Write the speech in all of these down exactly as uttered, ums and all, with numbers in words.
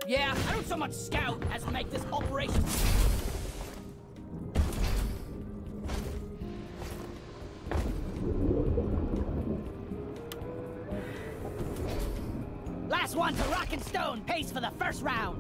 Yeah, I don't so much scout as make this operation. Last one to rock and stone pays for the first round.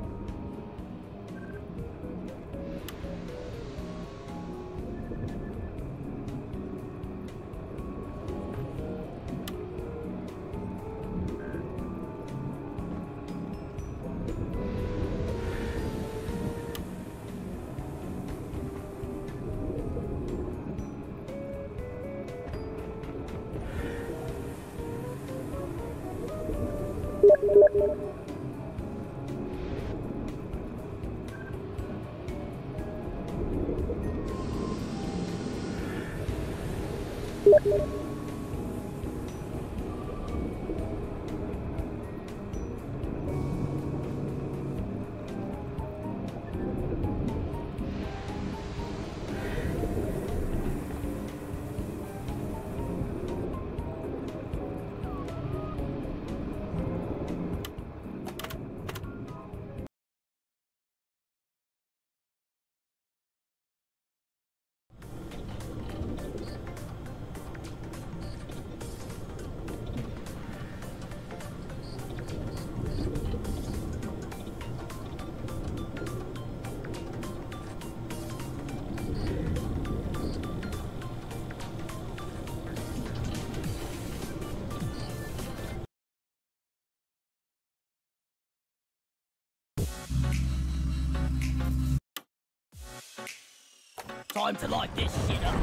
Time to light this shit up.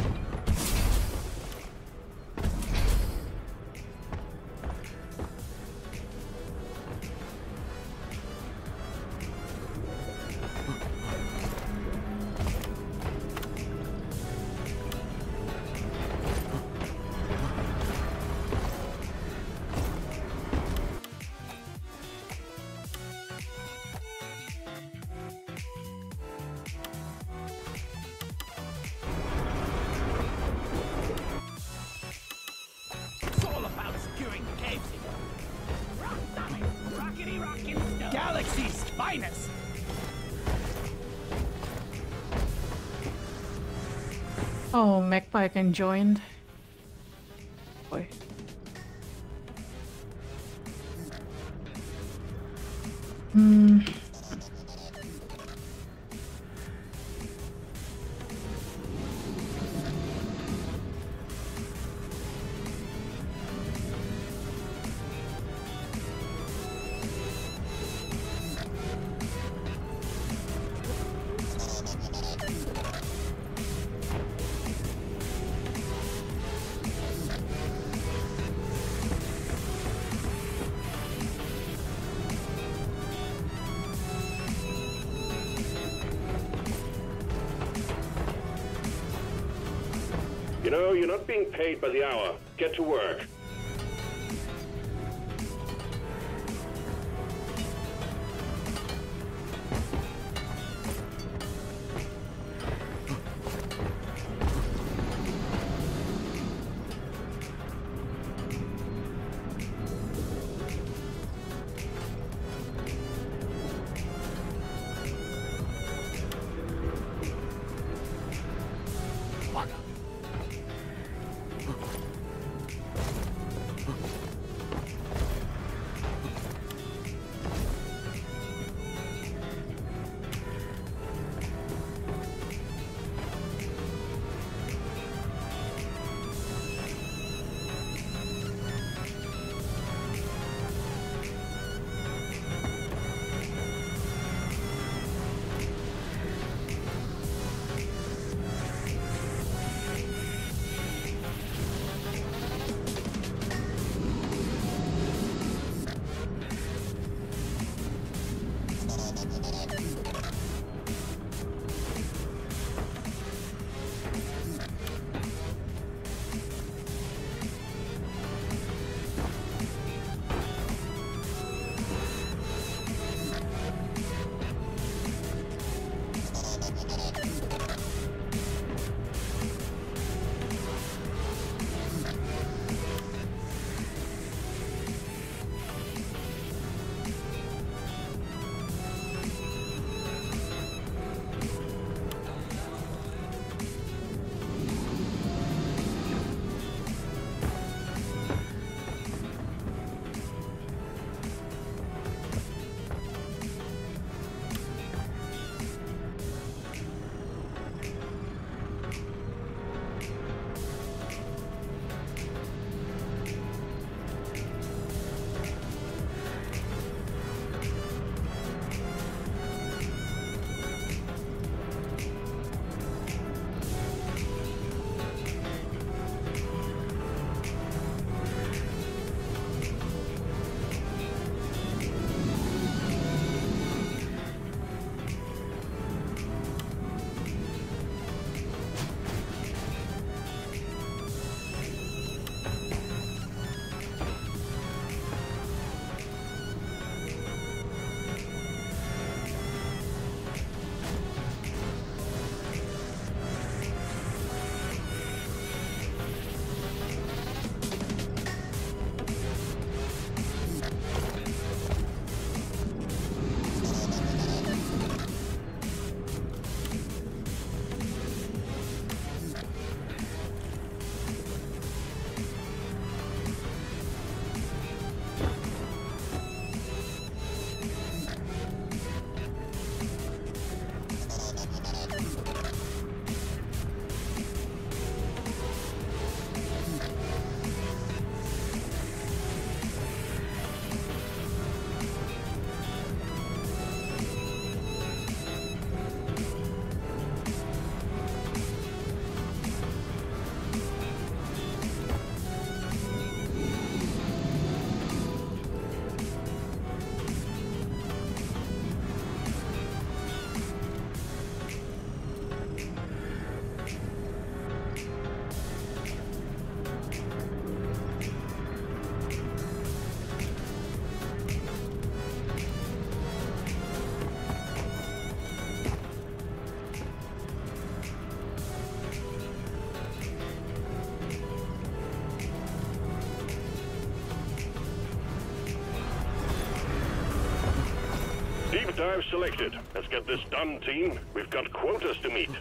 Galaxy's finest! Oh, Magpie can join. Boy. Hmm. You know, you're not being paid by the hour. Get to work. dive selected. Let's get this done, team. We've got quotas to meet.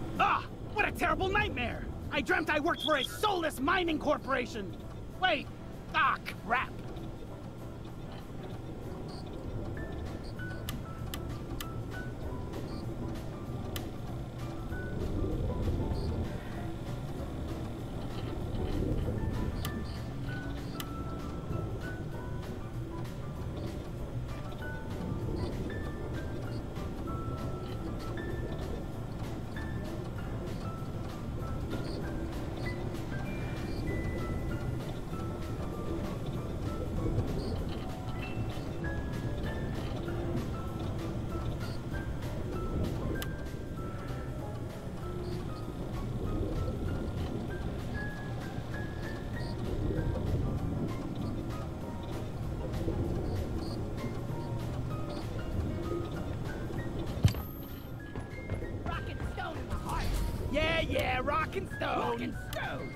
Ah! What a terrible nightmare! I dreamt I worked for a soulless mining corporation! Wait, Ah, crap! Yeah, yeah, rock and stone. Rock and stone.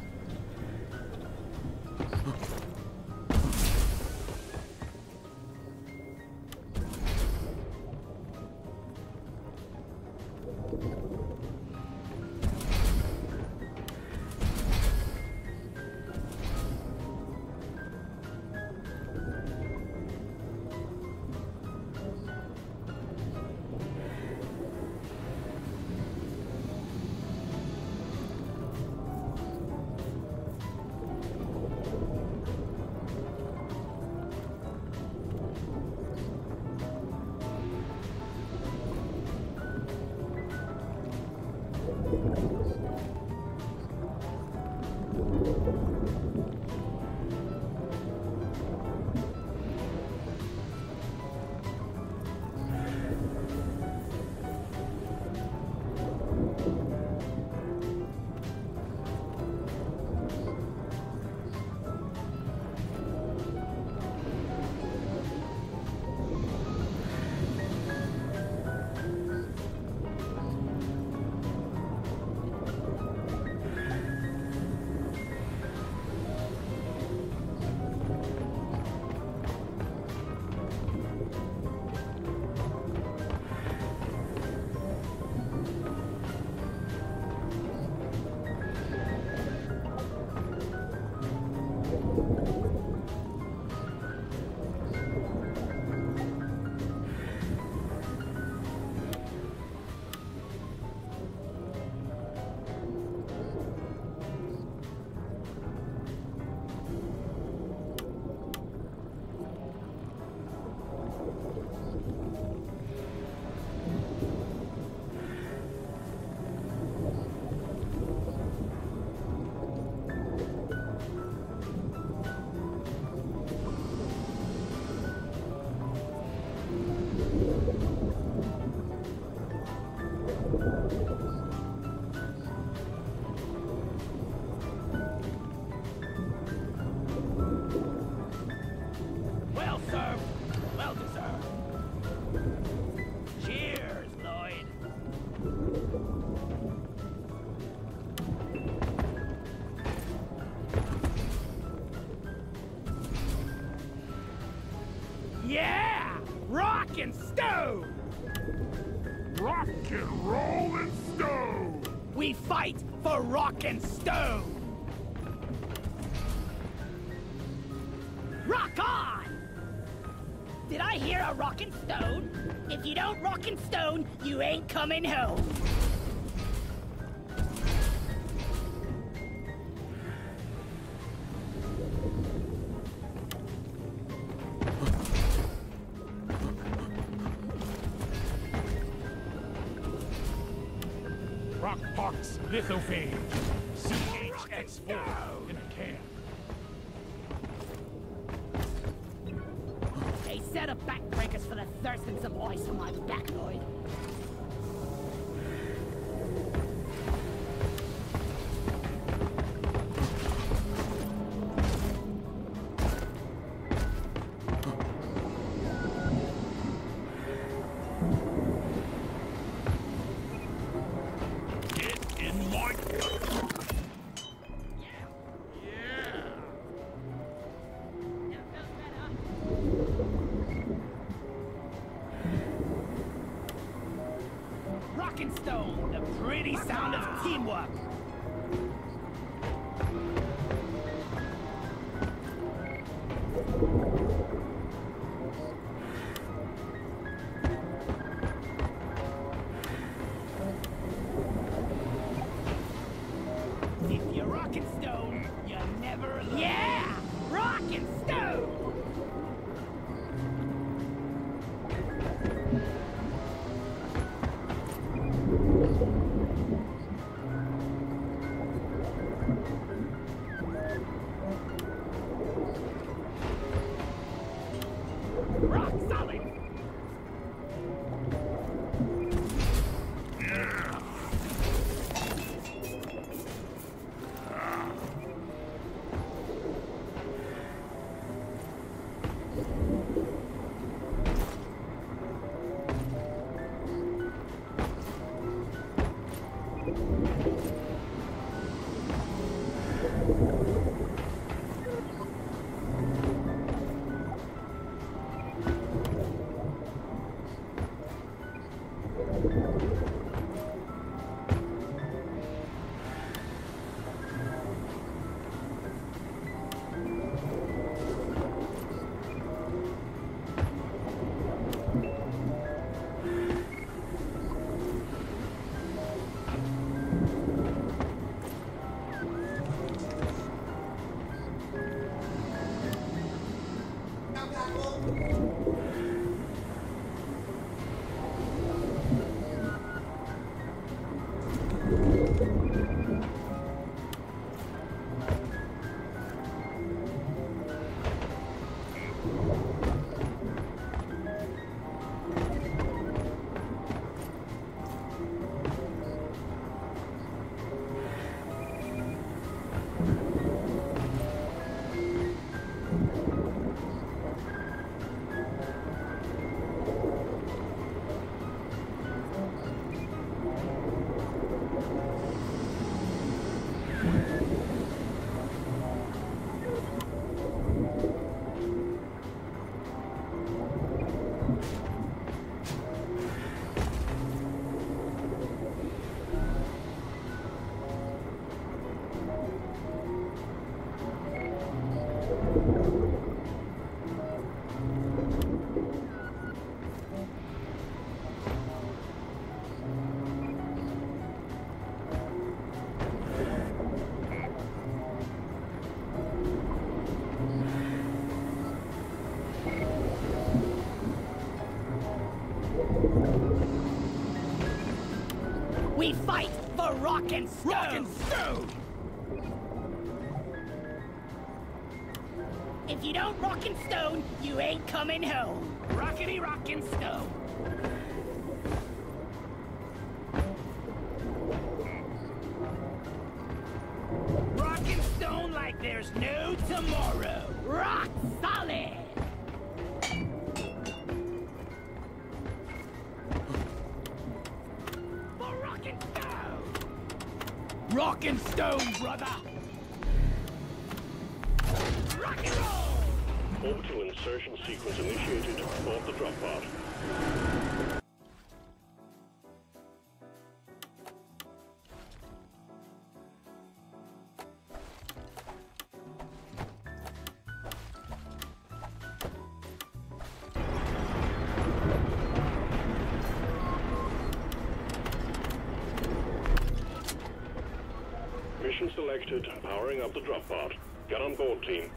Well served. Well deserved. Cheers, Lloyd. Yeah! Rock and stone! Rock and roll and stone! We fight for rock and stone! Rock on! Did I hear a rock and stone? If you don't rock and stone, you ain't coming home. Rockpox lithophage. C H X four in a can. A set of backbreakers for the thirst and some ice on my back, Lloyd. Get in my... Rock and stone, the pretty sound of teamwork. rock and stone, you never alone. Yeah! Rock and stone! Rock solid! We fight for rock and stone! Rock and stone! If you don't rock and stone, you ain't coming home. Rockety rock and stone. Rock and stone like there's no tomorrow. Rock solid! For rock and stone! Rock and stone, brother! Rock and roll! Orbital insertion sequence initiated off the drop pod. Mission selected, powering up the drop pod. Get on board, team.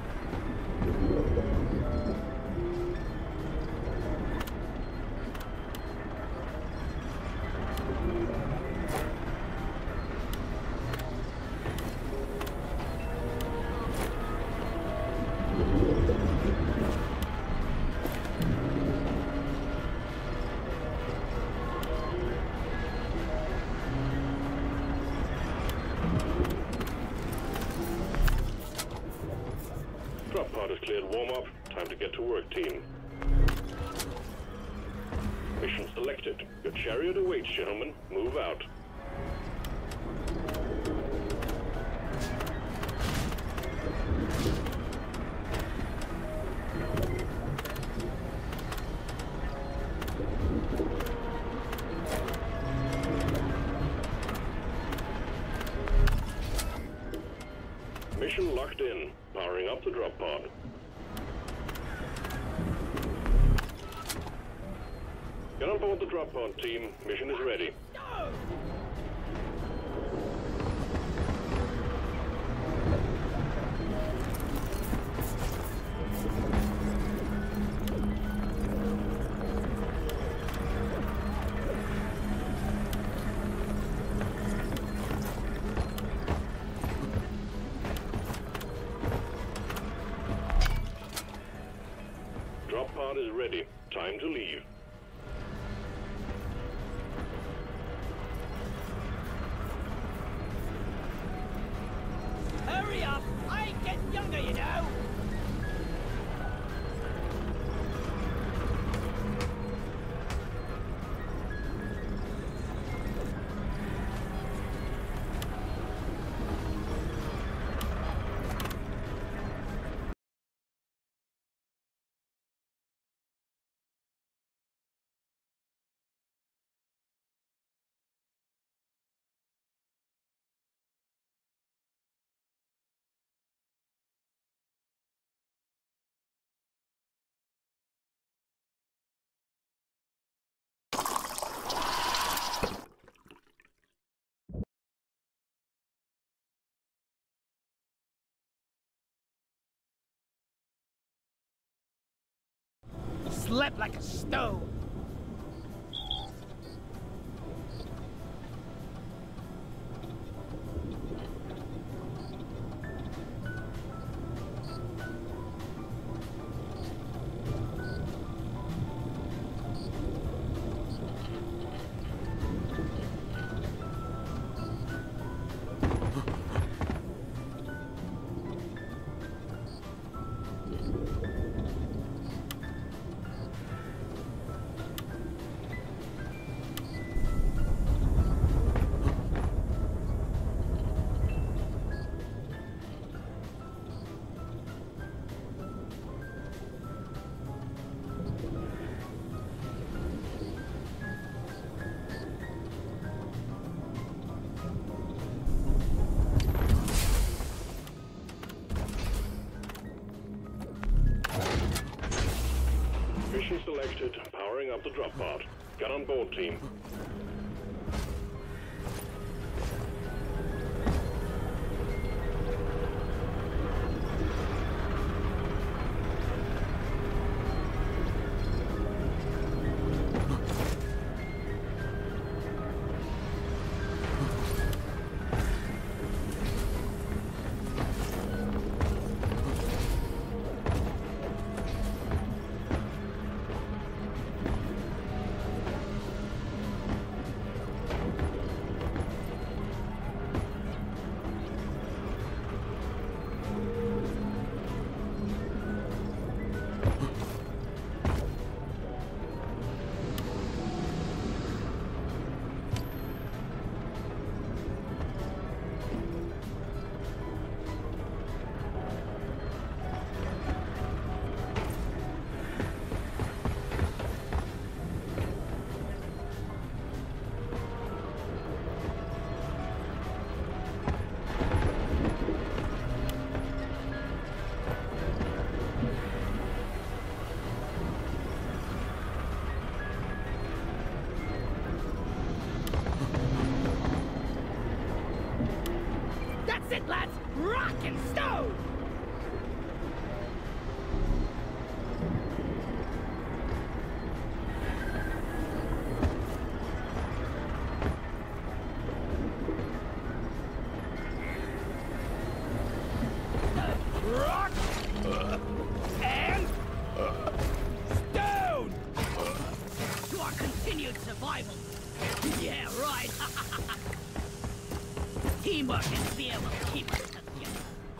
Drop pod is cleared warm-up. Time to get to work, team. Mission selected. Your chariot awaits, gentlemen. Move out. Mission locked in. Powering up the drop pod. Get on board the drop pod, team. Mission is ready. ready. Time to leave. Hurry up! I ain't getting younger, you know! Slept like a stone. Mission selected. Powering up the drop pod. Get on board, team. That's it, lads! Rock and stone! Rock and stone! To our continued survival. Yeah, right. Teamwork and fear will keep us together.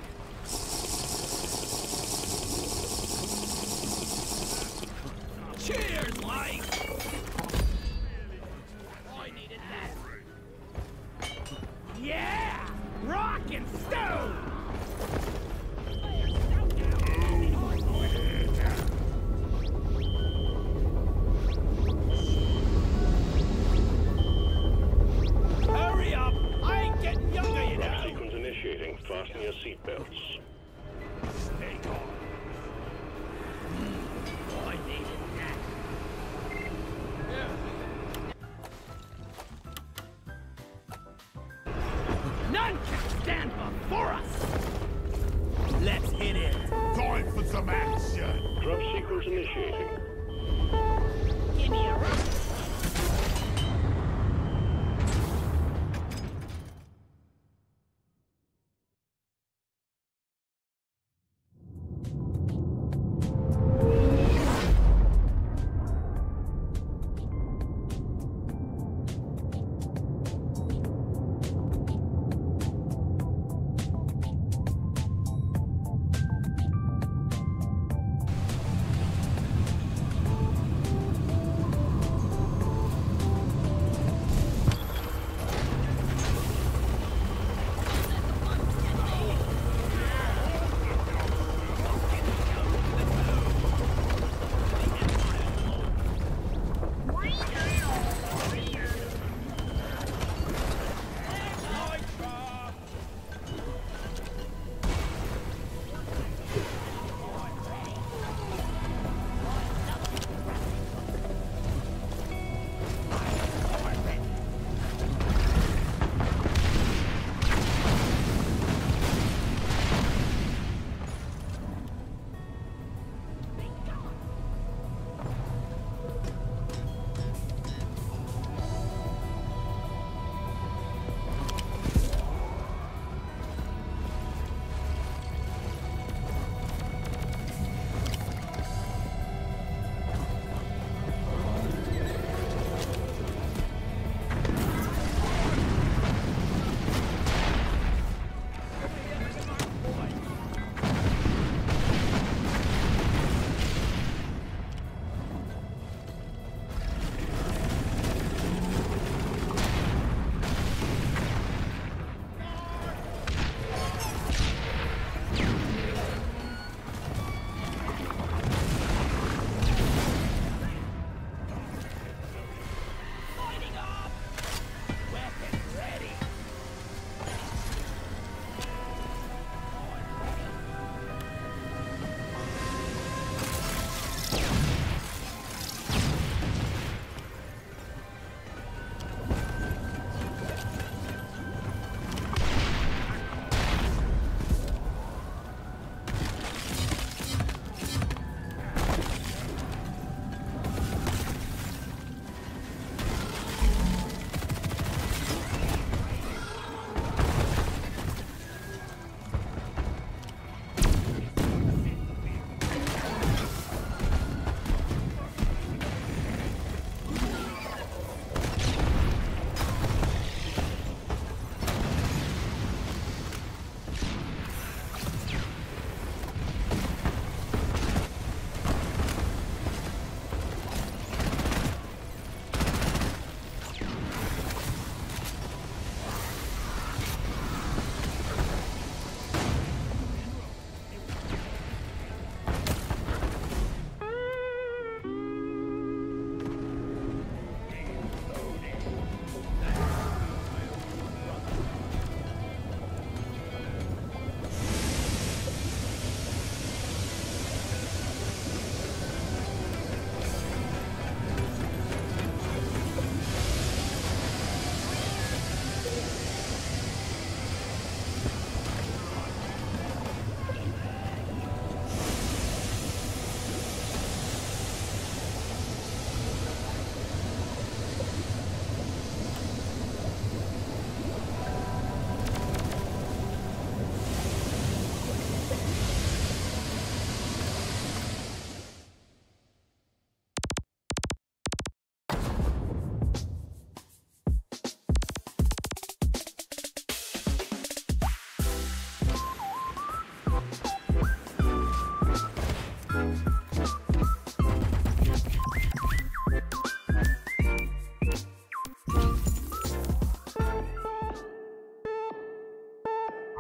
Cheers, Mike! I needed that. Yeah! Rock and stone! Hurry up! I ain't getting younger, you know! Sequence initiating. Fasten your seatbelts. Stay calm. I needed that. None can stand before us! Let's hit it! Time for some action. Drop sequence initiating. Give me a rock!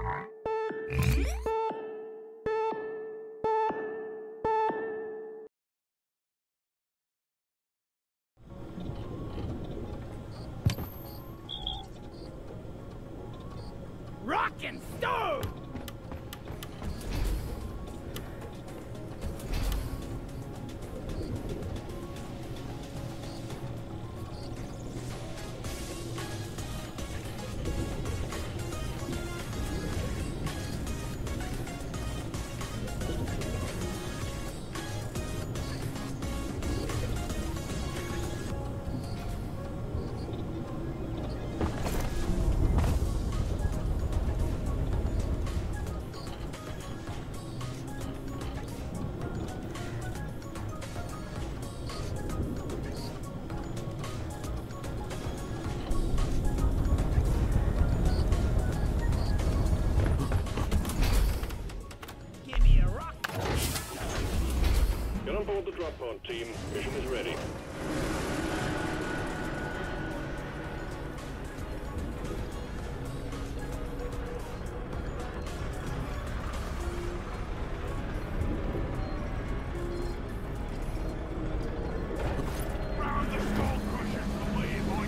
Rockin' stone! Get on board the drop pod, team. Mission is ready. Round the skull crusher away, boy.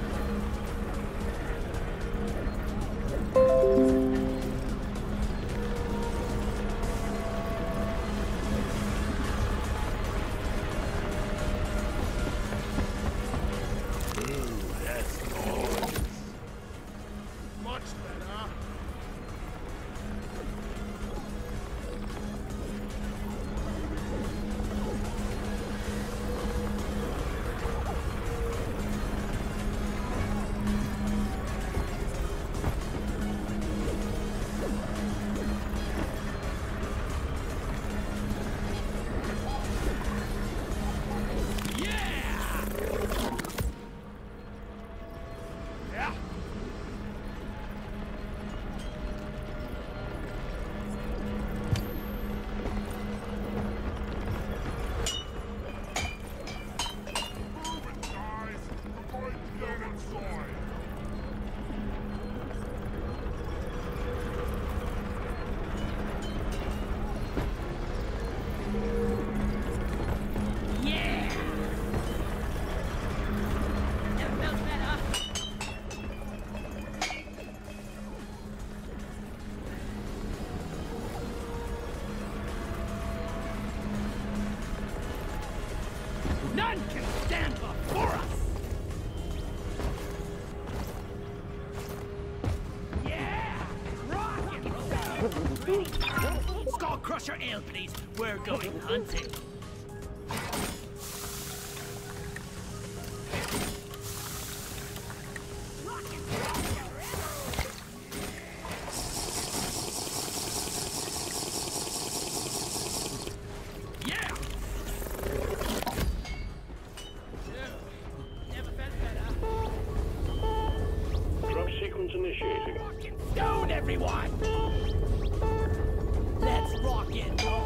Much better. Yeah! Yeah! Move it, guys! Avoid getting inside! Yeah! Never felt better. None can stand before us! Yeah! Rock and roll! Skull Crusher Ale, please. We're going hunting. Rock and roll! Yeah! Never felt better. Drop sequence initiating. Rock and stone, everyone! Let's rock and roll!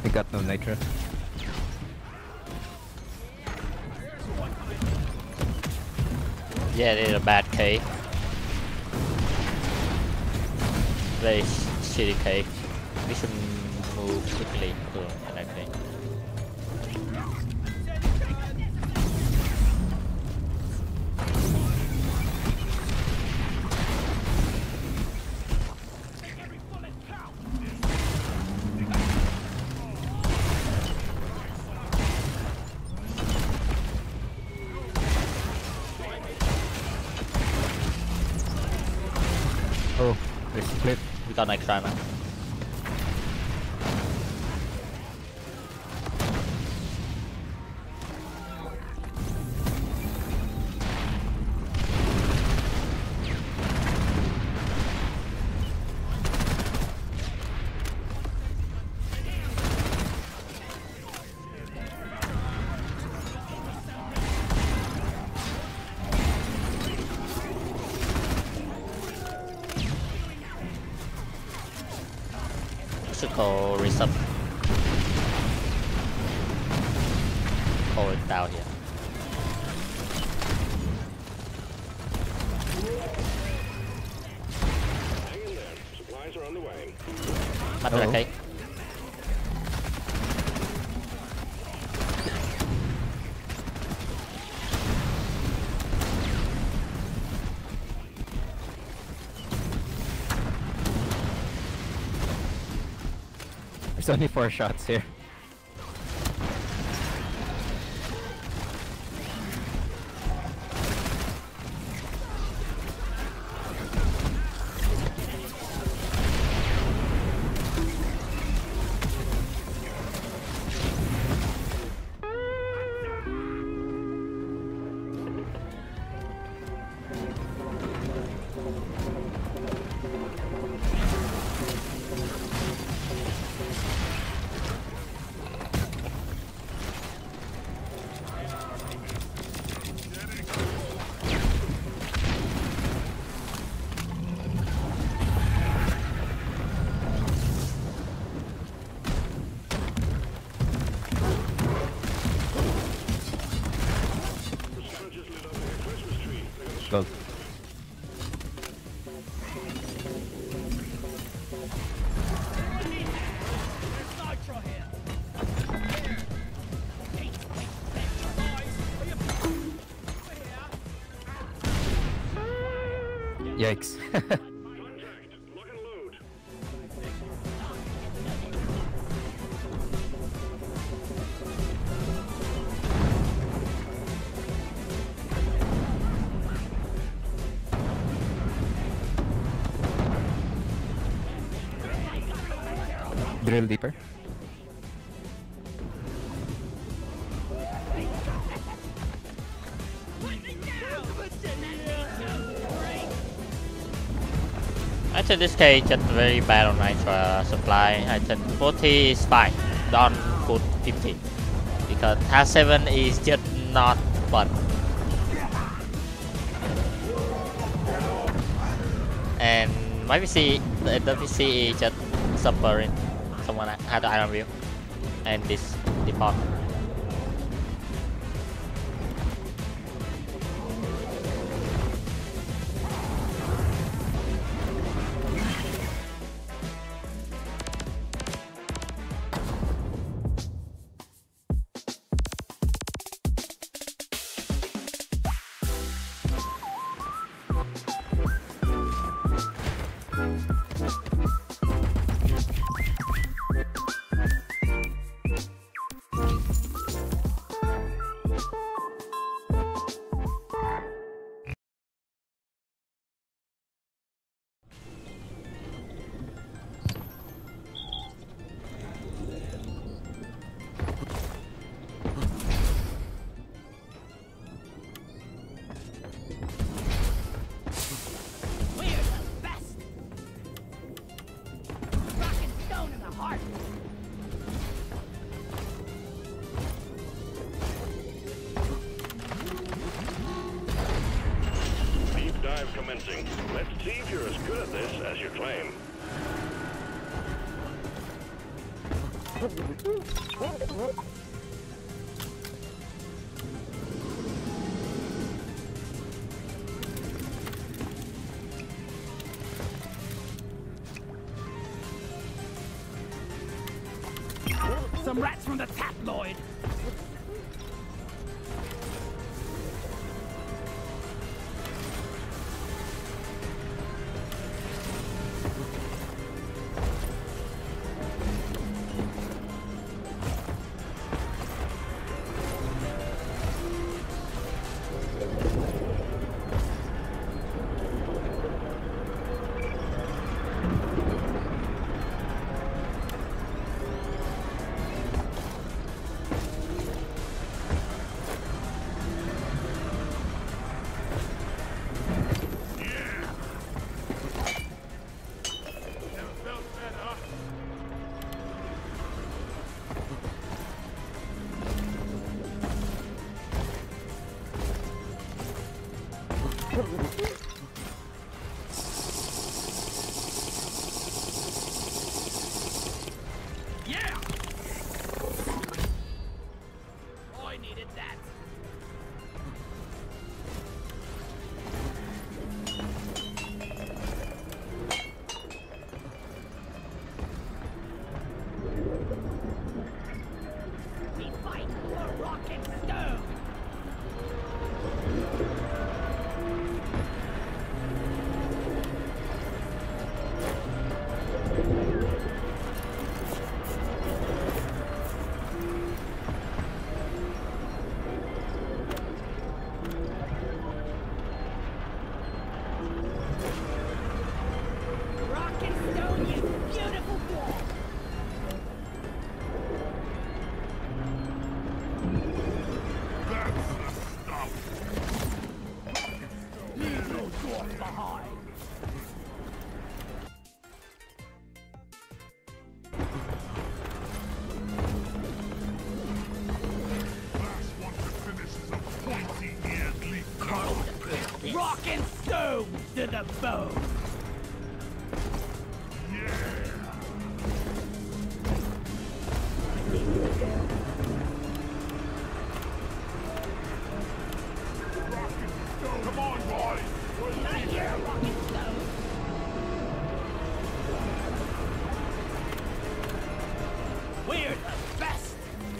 They got no nitro. Yeah, they're a bad cake. Very sh shitty cake. We should move quickly to that cake. Oh, they split. We got next time, man. Should go resub. Hold it down here. Hang in there. Supplies are on the way. Bắt được cake. There's only four shots here. Go. Yikes. Contact. Lock and load. Drill deeper. I think this cake just very bad on nitro supply. I think forty is fine. Don't put fifty because R seven is just not fun. And my P C, the, the P C is just suffering. Someone had the iron view and this default. Commencing. Let's see if you're as good at this as you claim. Some rats from the tabloid. Yeah! I needed that. We fight for rock and stone. Rock and stone, you beautiful boy. That's the stuff. Leave no dwarf behind. Last one to finish is a pointy-eared leaf. Rock and stone to the bone. Come on, boys. Not here, rock and stone. We're the best.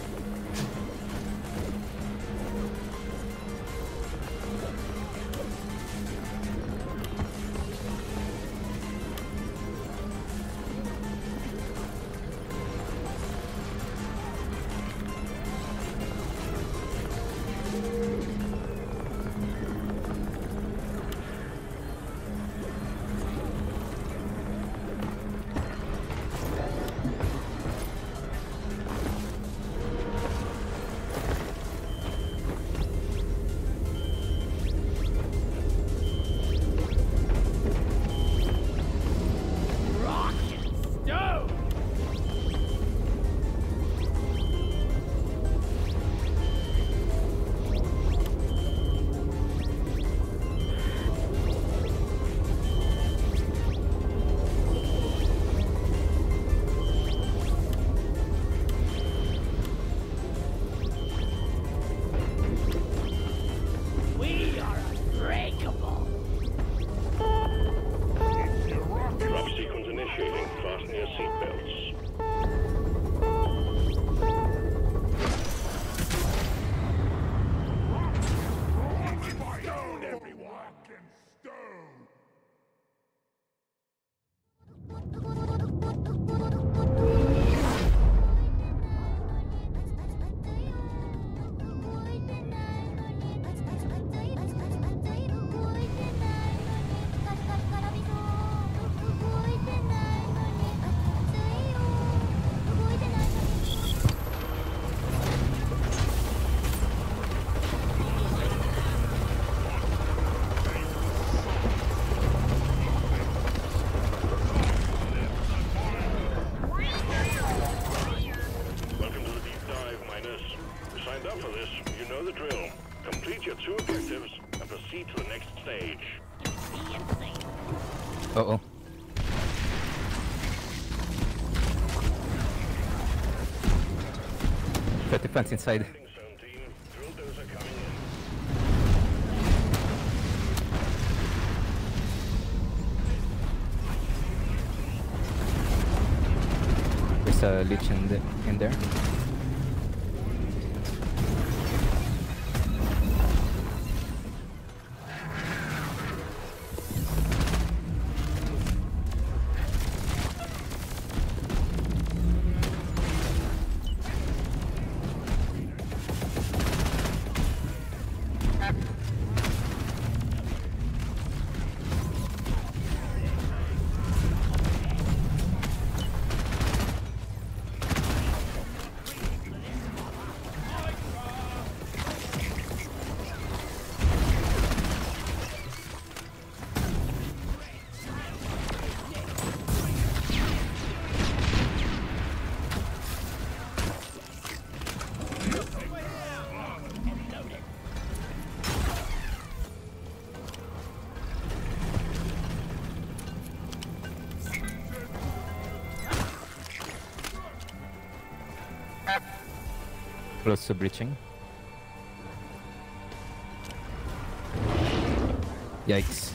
Rock and stone. We are unbreakable. Drop sequence initiating. Fasten your seatbelts. Stone, everyone. Rock and stone. Welcome to the deep dive, miners. You signed up for this. You know the drill. Complete your two objectives and proceed to the next stage. Uh oh. Got defense inside. Zone team, drill dozer coming in. There's a Lich in, the, in there. Close to breaching. Yikes.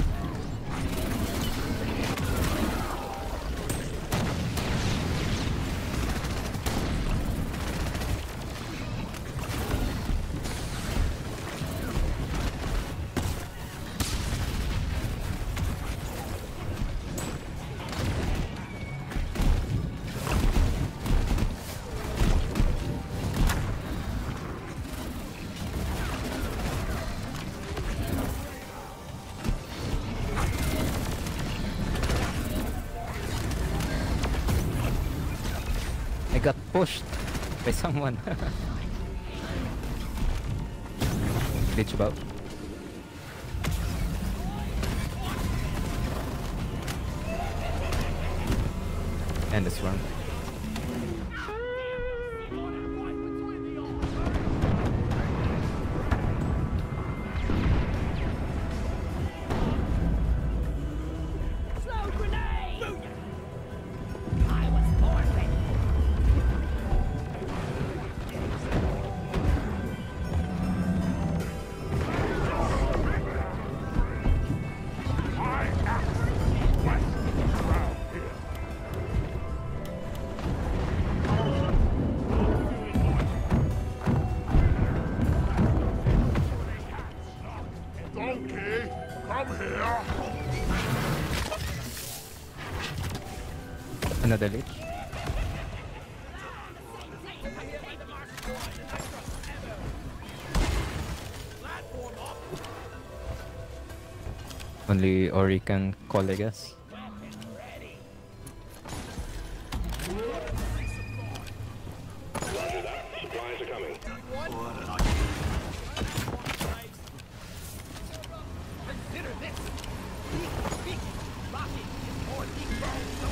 I got pushed by someone. Glitch about. And this one. Slow grenade! I was born ready. I act west around here. Donkey, come here. Another Lich. Only Ori can call, I guess. Roger that. Supplies are coming. Consider this. Speaking, Rocky is more deep.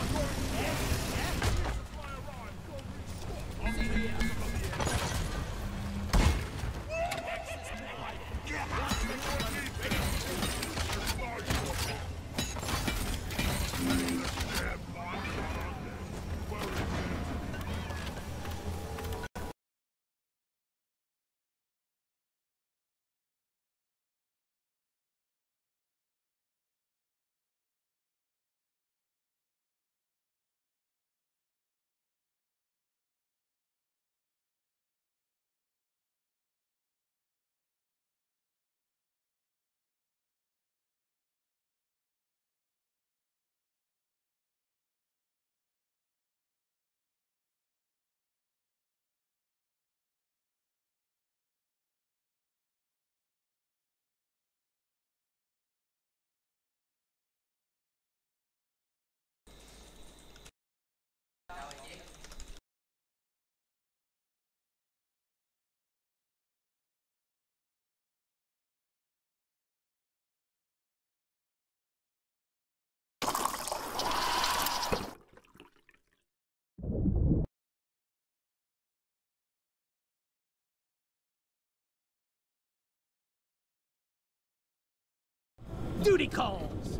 Duty calls!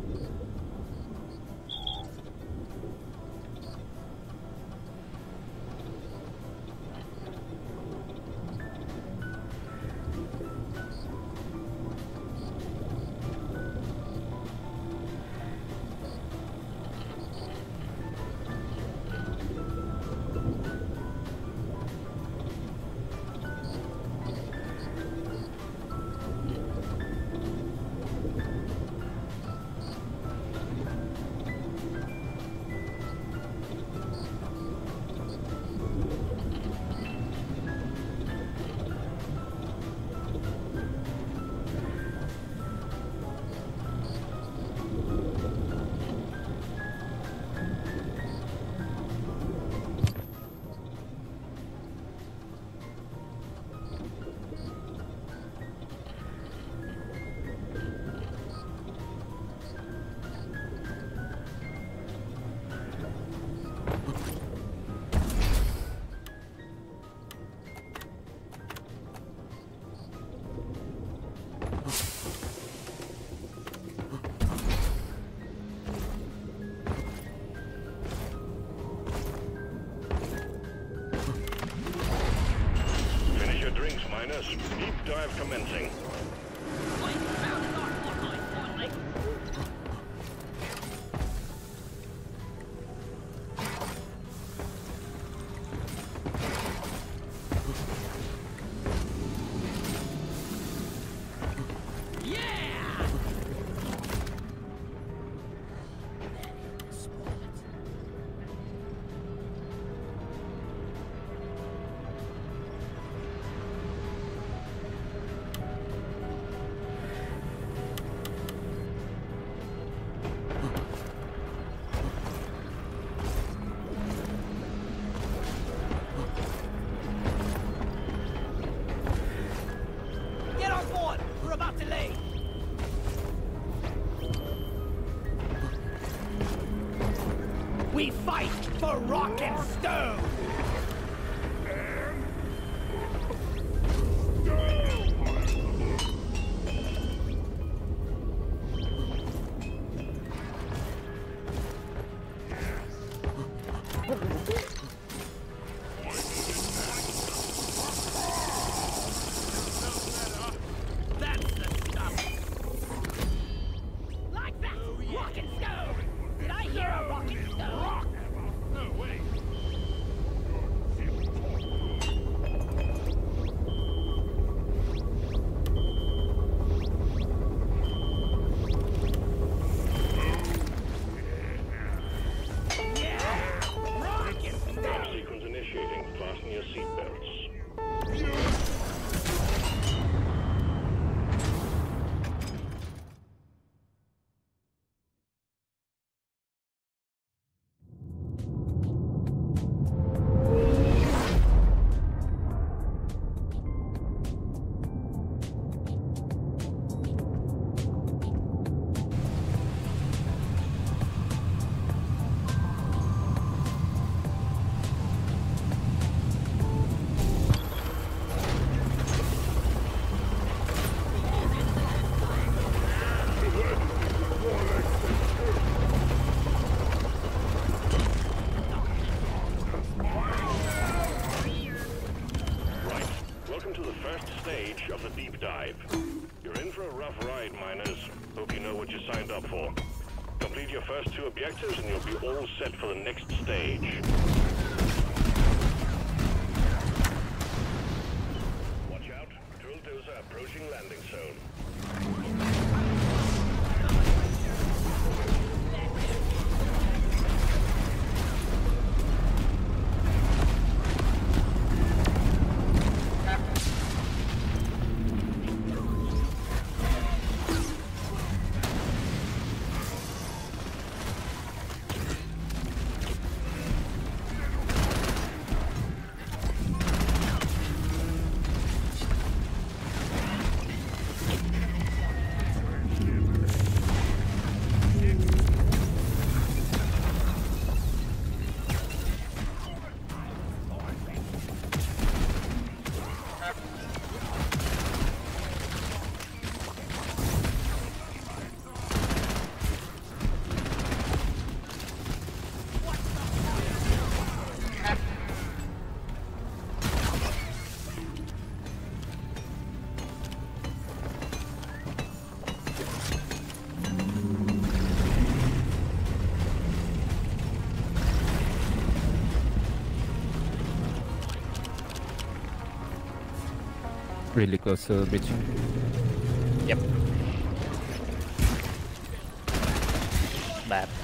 minus. Deep dive commencing. Get on board! We're about to leave! We fight for rock and stone! That's the stuff! Like that! Rock and stone! Did I hear a rock and stone? No, wait. Dive sequence initiating. Fasten your seatbelts. Right. Welcome to the first stage of the deep dive. You're in for a rough ride, miners. Hope you know what you signed up for. Complete your first two objectives and you'll be all set for the next stage. Watch out. Drill dozer approaching landing zone. Really close to breaching. Yep. Bad.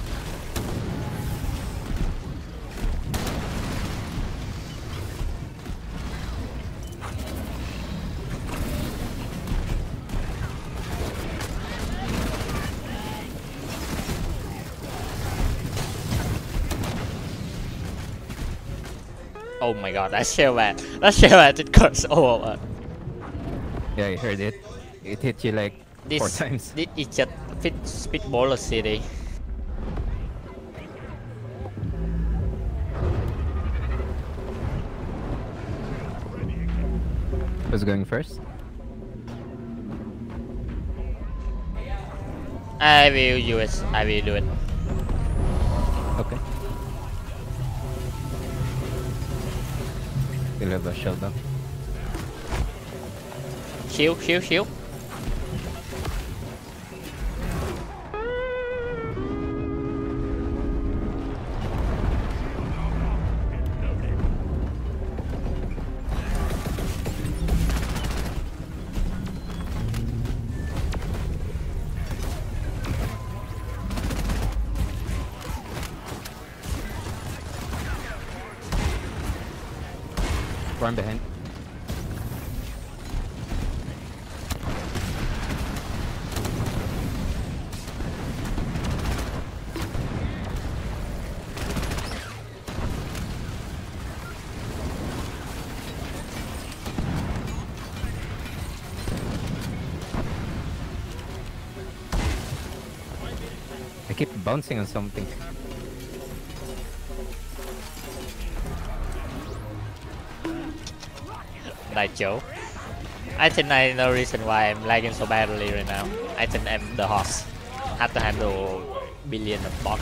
Oh my god, that shell bad. That shell bad it cuts all over. Yeah, I heard it. It hit you like This, four times. this is just fit Spitballer City. Who's going first? I will use. I will do it. Okay. You'll have a shell down. Shield, shield, shield. One behind. I keep bouncing on something. Nice joke. I think I know reason why I'm lagging so badly right now. I think I'm the horse. Have to handle billion of bots.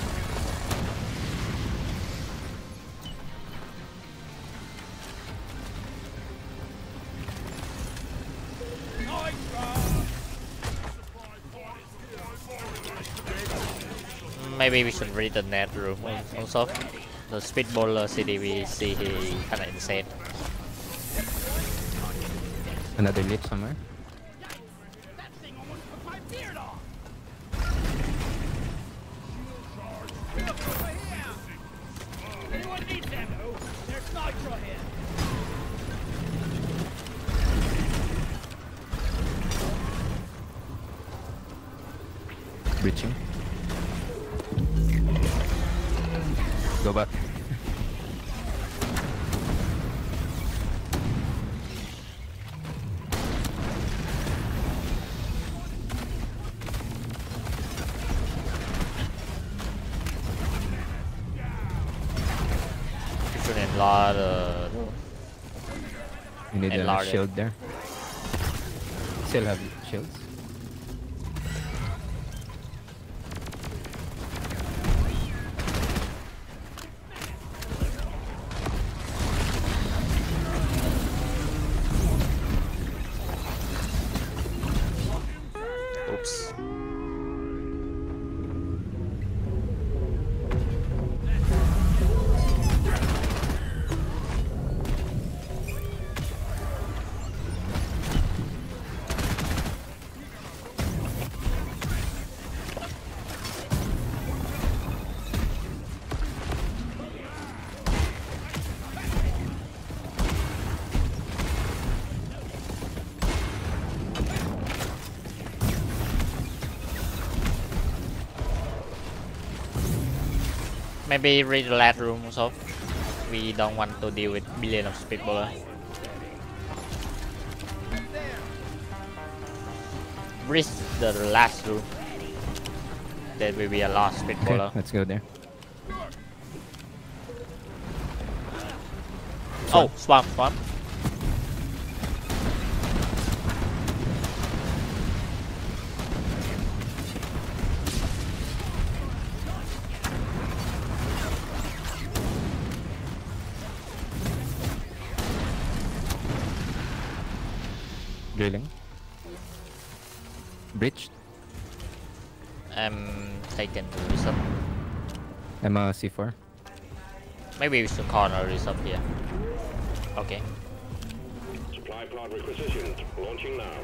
Maybe we should read the net room also. The speedballer C D we see he kinda insane. Another leaf somewhere. That thing almost took my beard off. Over here. Anyone needs ammo? There's nitro here. Breaching. Go back. Should enlarge the You need Enlarge a it. shield there. Still have shields. oops. Maybe read the last room also. We don't want to deal with billion of speedballer. Reach the last room. There will be a lost Okay, speedballer. let's go there. Oh, swamp, swamp. Drilling. Breached. I'm taking the resub. I'm a C four. Maybe we should corner resub here. Okay. Supply pod requisitioned. Launching now.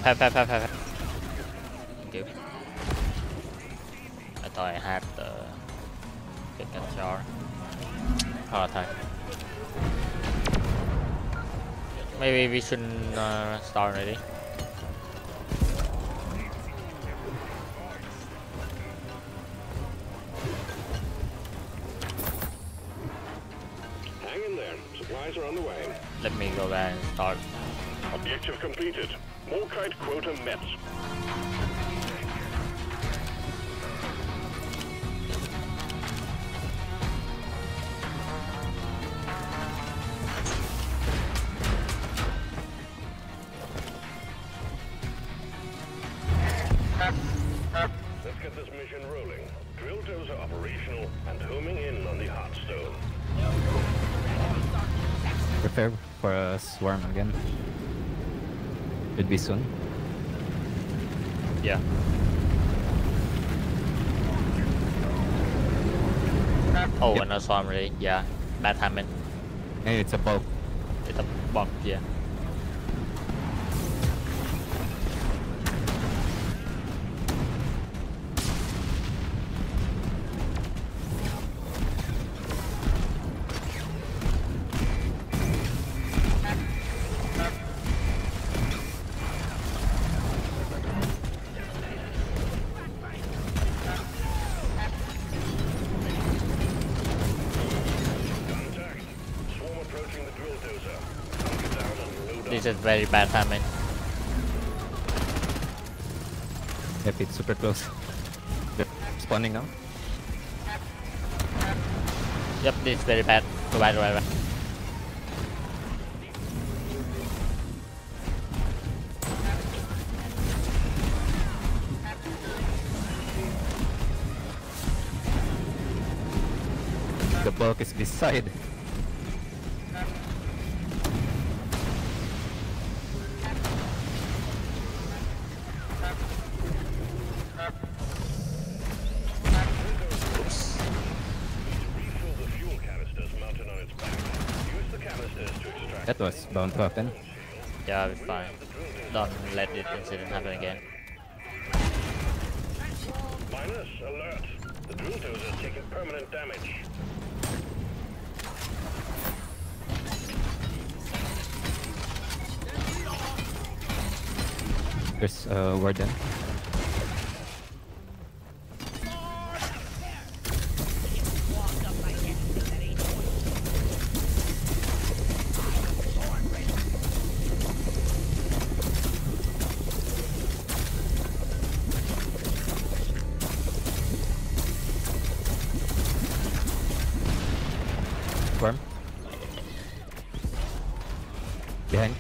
pat, pat, pat, pat. Thank you. I thought I had the kick and jar. Power attack. Maybe we should uh, start already. Hang in there. Supplies are on the way. Let me go back and start. Objective completed. More kite quota met. Let's get this mission rolling. Drill dozer operational and homing in on the Hearthstone. Prepare for a swarm again. Should be soon. Yeah. Oh, Yep. another swarm already. Yeah. Bad timing. Hey, it's a bulk. It's a bomb. Yeah. Contact. Swarm approaching the drill dozer. Hunker down and load This up. is very bad timing. Yep, it's super close. They're spawning now. Yep, this is very bad. Go back, go back, go back. The bulk is beside. Refill the fuel canisters mounted on its back. Use the canisters to extract. That was bound to happen. Yeah, we're fine. Don't let this incident happen again. Minus, alert. The drill dozer is taking permanent damage. There's a uh, warden. Swarm. Behind.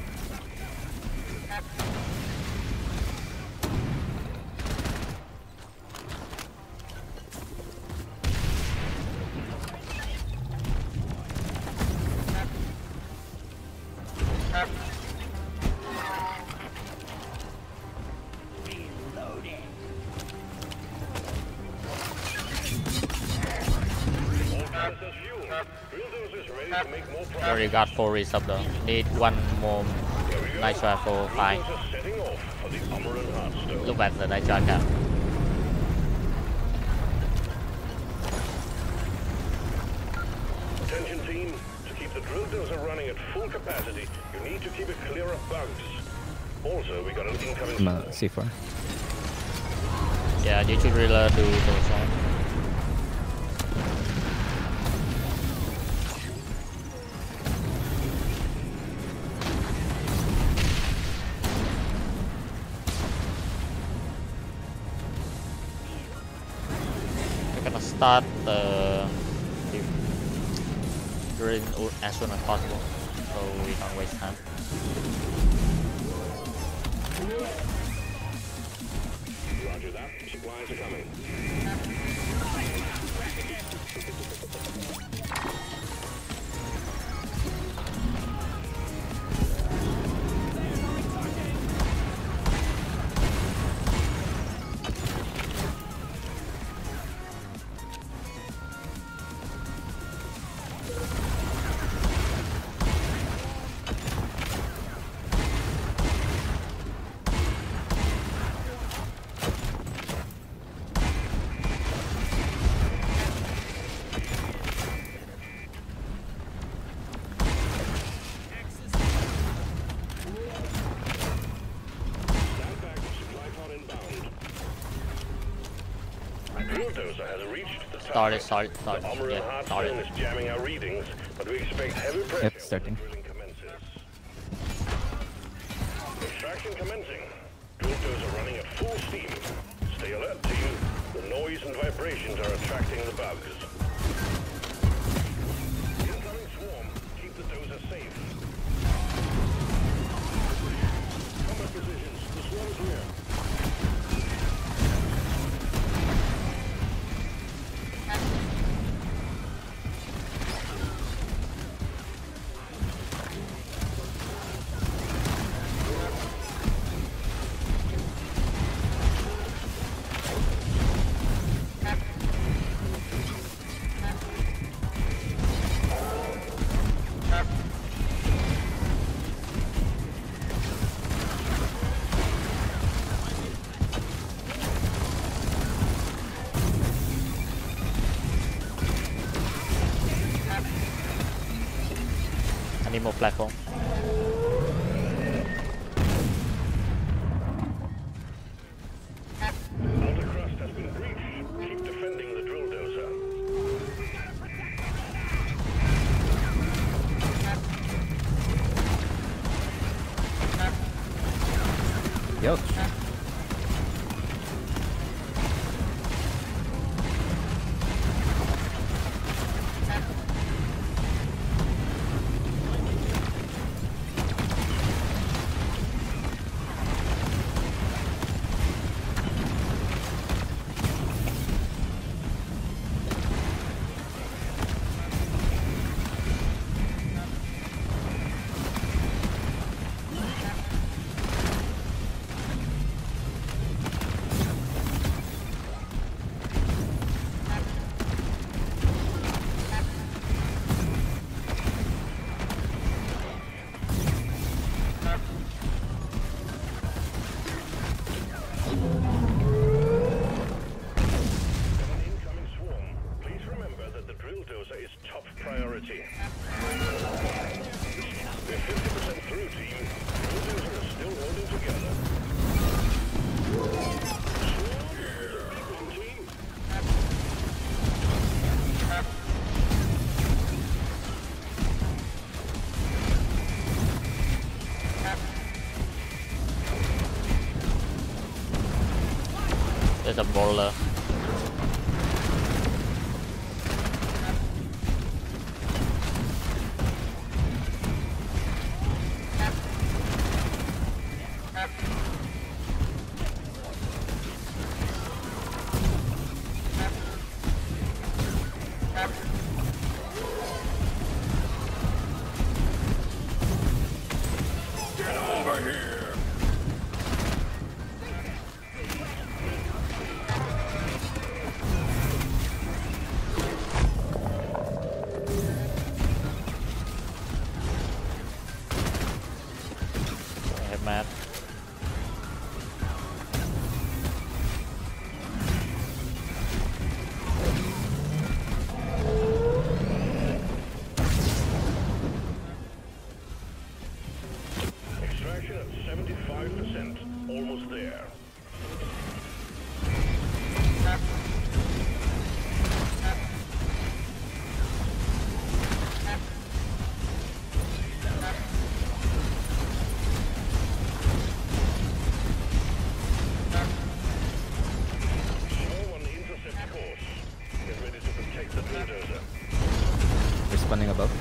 All canisters fueled. Drill dozers ready to make more progress. Already got four resub though. Need one more Here we go. nitro for Drill fine. dozer setting off for the Umbran Hearthstone. Look at the nitro cap. Attention team, to keep the drill dozer running at full capacity, you need to keep it clear of bugs. Also, we got an incoming I'm a C four. Yeah, you should really do those one. We're gonna start the drilling as soon as possible, so we don't waste time. Roger that. Supplies are coming. dozer has reached the Started, target. started, started. The Omeran Yeah, Heartstone started. is jamming our readings, but we expect heavy pressure Yep, starting. when the drilling commences. Extraction commencing. Drill dozer running at full steam. Stay alert, team. The noise and vibrations are attracting the bugs. Incoming swarm. Keep the dozer safe. Combat positions. The swarm is here. I need more platform. Outer crust has been breached. Keep defending the drill dozer. Yo. Incoming swarm. Please remember that the drill dozer is top priority. We're fifty percent through, team. Drill dozer is still holding together. Swarm, team. There's a bowler. Hey, man. Extraction at seventy-five percent. Almost there. Swarm on the intercept course. Get ready to protect the drill dozer. Respawning above.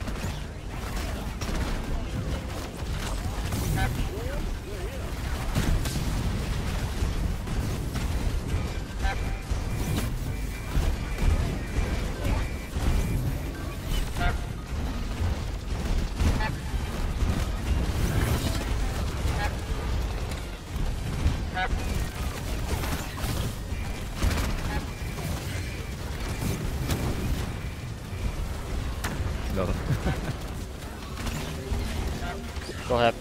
Lol. Go ahead.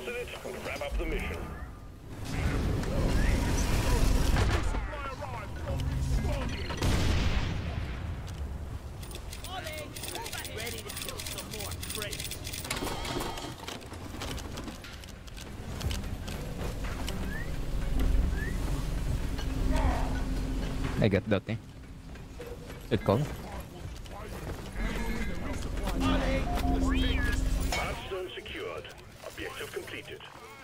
mastered it, wrap up the mission. Ready to kill some more pricks. I got that thing. Good call. Hardstone secured. Objective completed.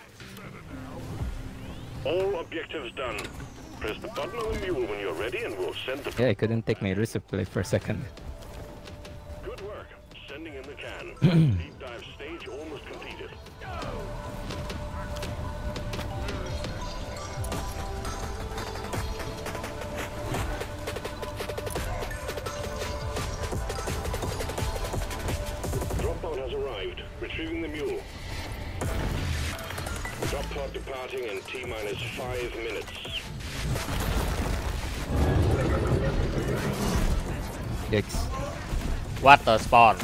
All objectives done. Press the button on the mule when you're ready and we'll send the... Yeah, I couldn't take my resupply for a second. Good work. Sending in the can. Deep dive stage almost completed. Drop pod has arrived. Retrieving the mule. Drop pod departing in T-minus five minutes. Yikes. What the spawn?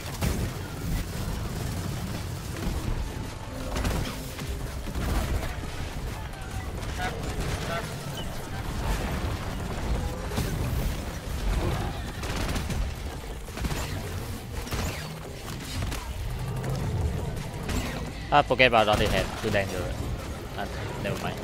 Ah, forget about all the head. Too dangerous. Ah, never mind.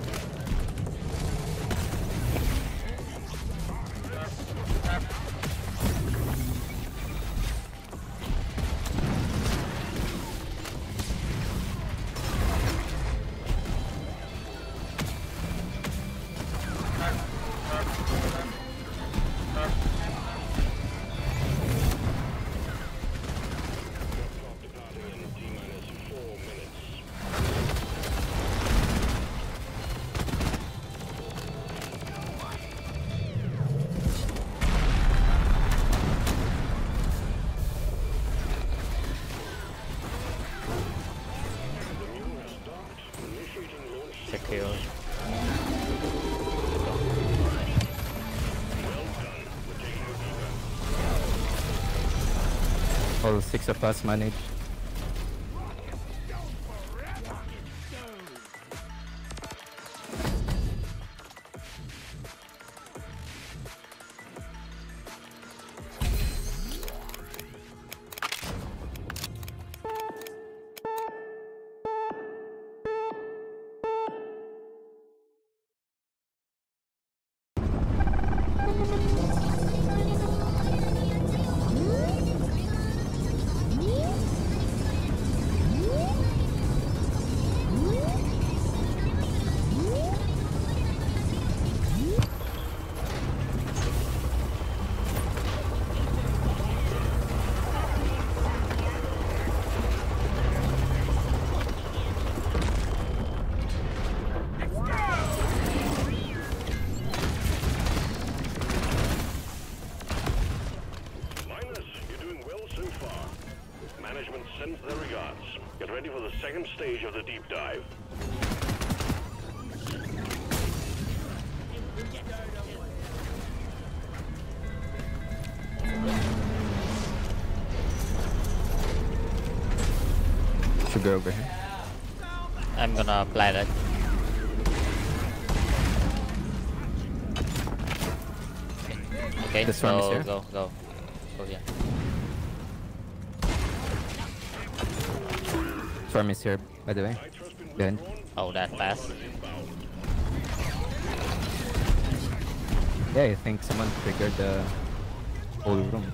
Secure. All six of us managed. Management sends their regards. Get ready for the second stage of the deep dive. Should go over here. I'm gonna apply that. Okay, This one is go, here. go, go, go here. Swarm is here, by the way. Behind. Oh, that fast. Yeah, I think someone triggered the whole room.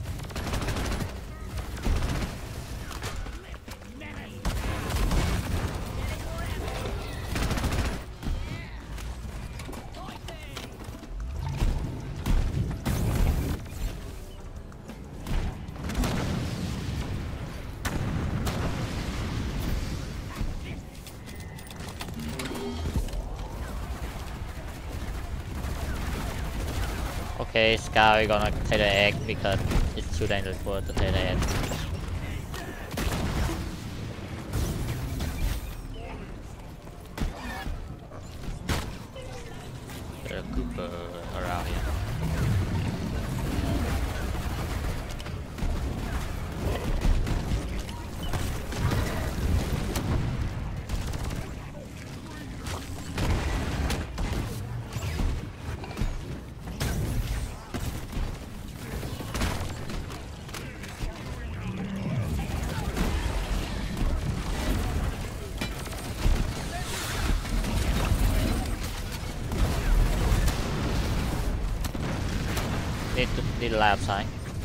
Okay, Scar, we're gonna take the egg because it's too dangerous for us to take the egg. There's a Cooper around here. Still alive outside.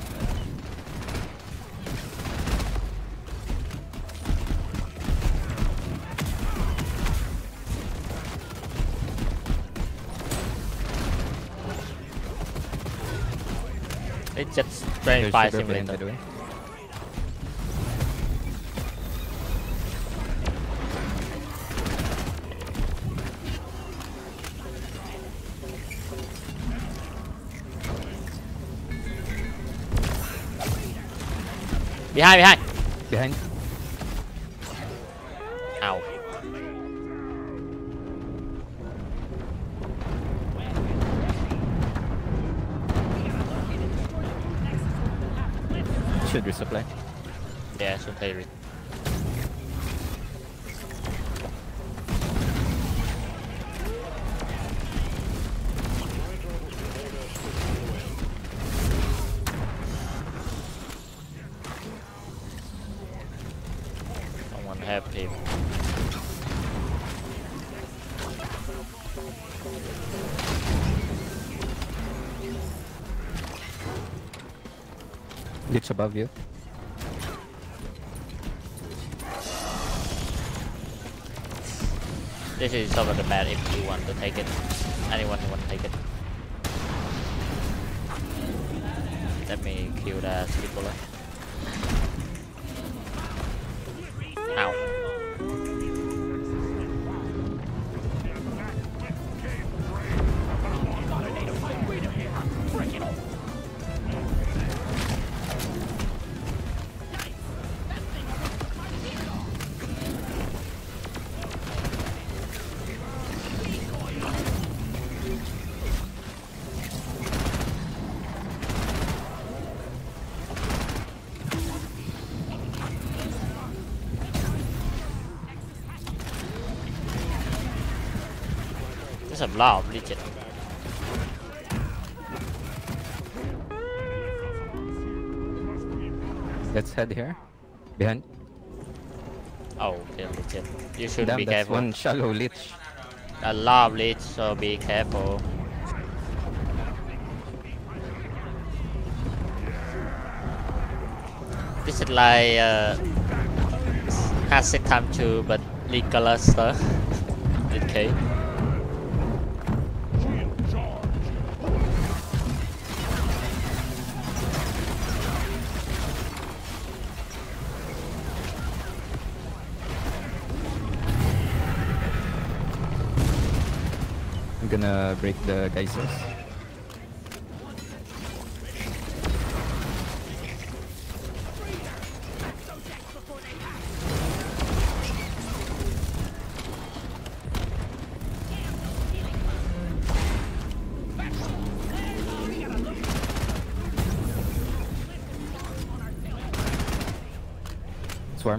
It's just There's twenty-five sugar behind, by simulator. the way. Behind, behind. Behind. Ow. Should resupply. Yeah, should play it. Someone help him. Glitch above you. This is over the map if you want to take it. Anyone who want to take it. Let me kill the speed bullet. Ow. There's a lot of Legion. Let's head here. Behind. Oh, okay, Legion. You should Damn, be that's careful. one shallow lich. A lot of Legion, so be careful. This is like uh, has it come to but legal stuff. Okay. I'm gonna break the geysers. Swarm.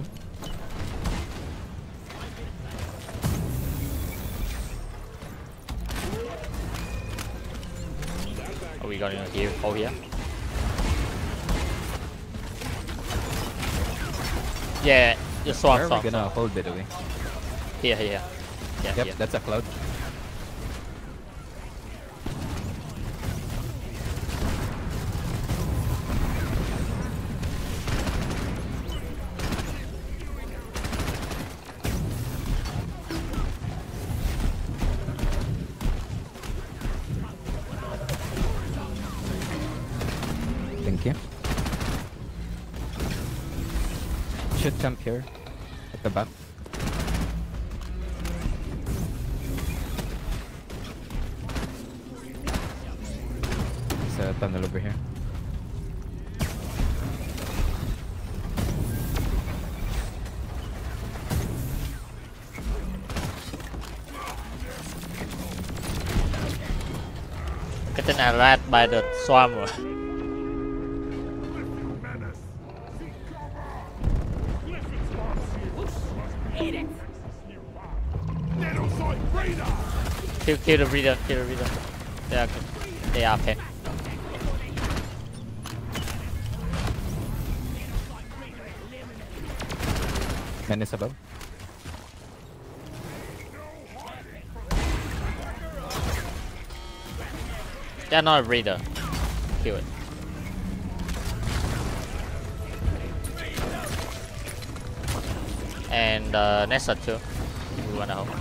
Are we going to heal over here? Yeah, the swarm, Where are swarm, we gonna swarm. hold, by the way? Here, here. Yeah, Yep, here. that's a cloud. Thank you. Should camp here at the back. There's a tunnel over here. Getting attacked by the swarm. Eat it! Nanozoid radar! Kill, kill the breeder, kill the breeder. They are, they are okay. Menace above. They are not a breeder. Kill it. And uh, Nessa too. We wanna hold.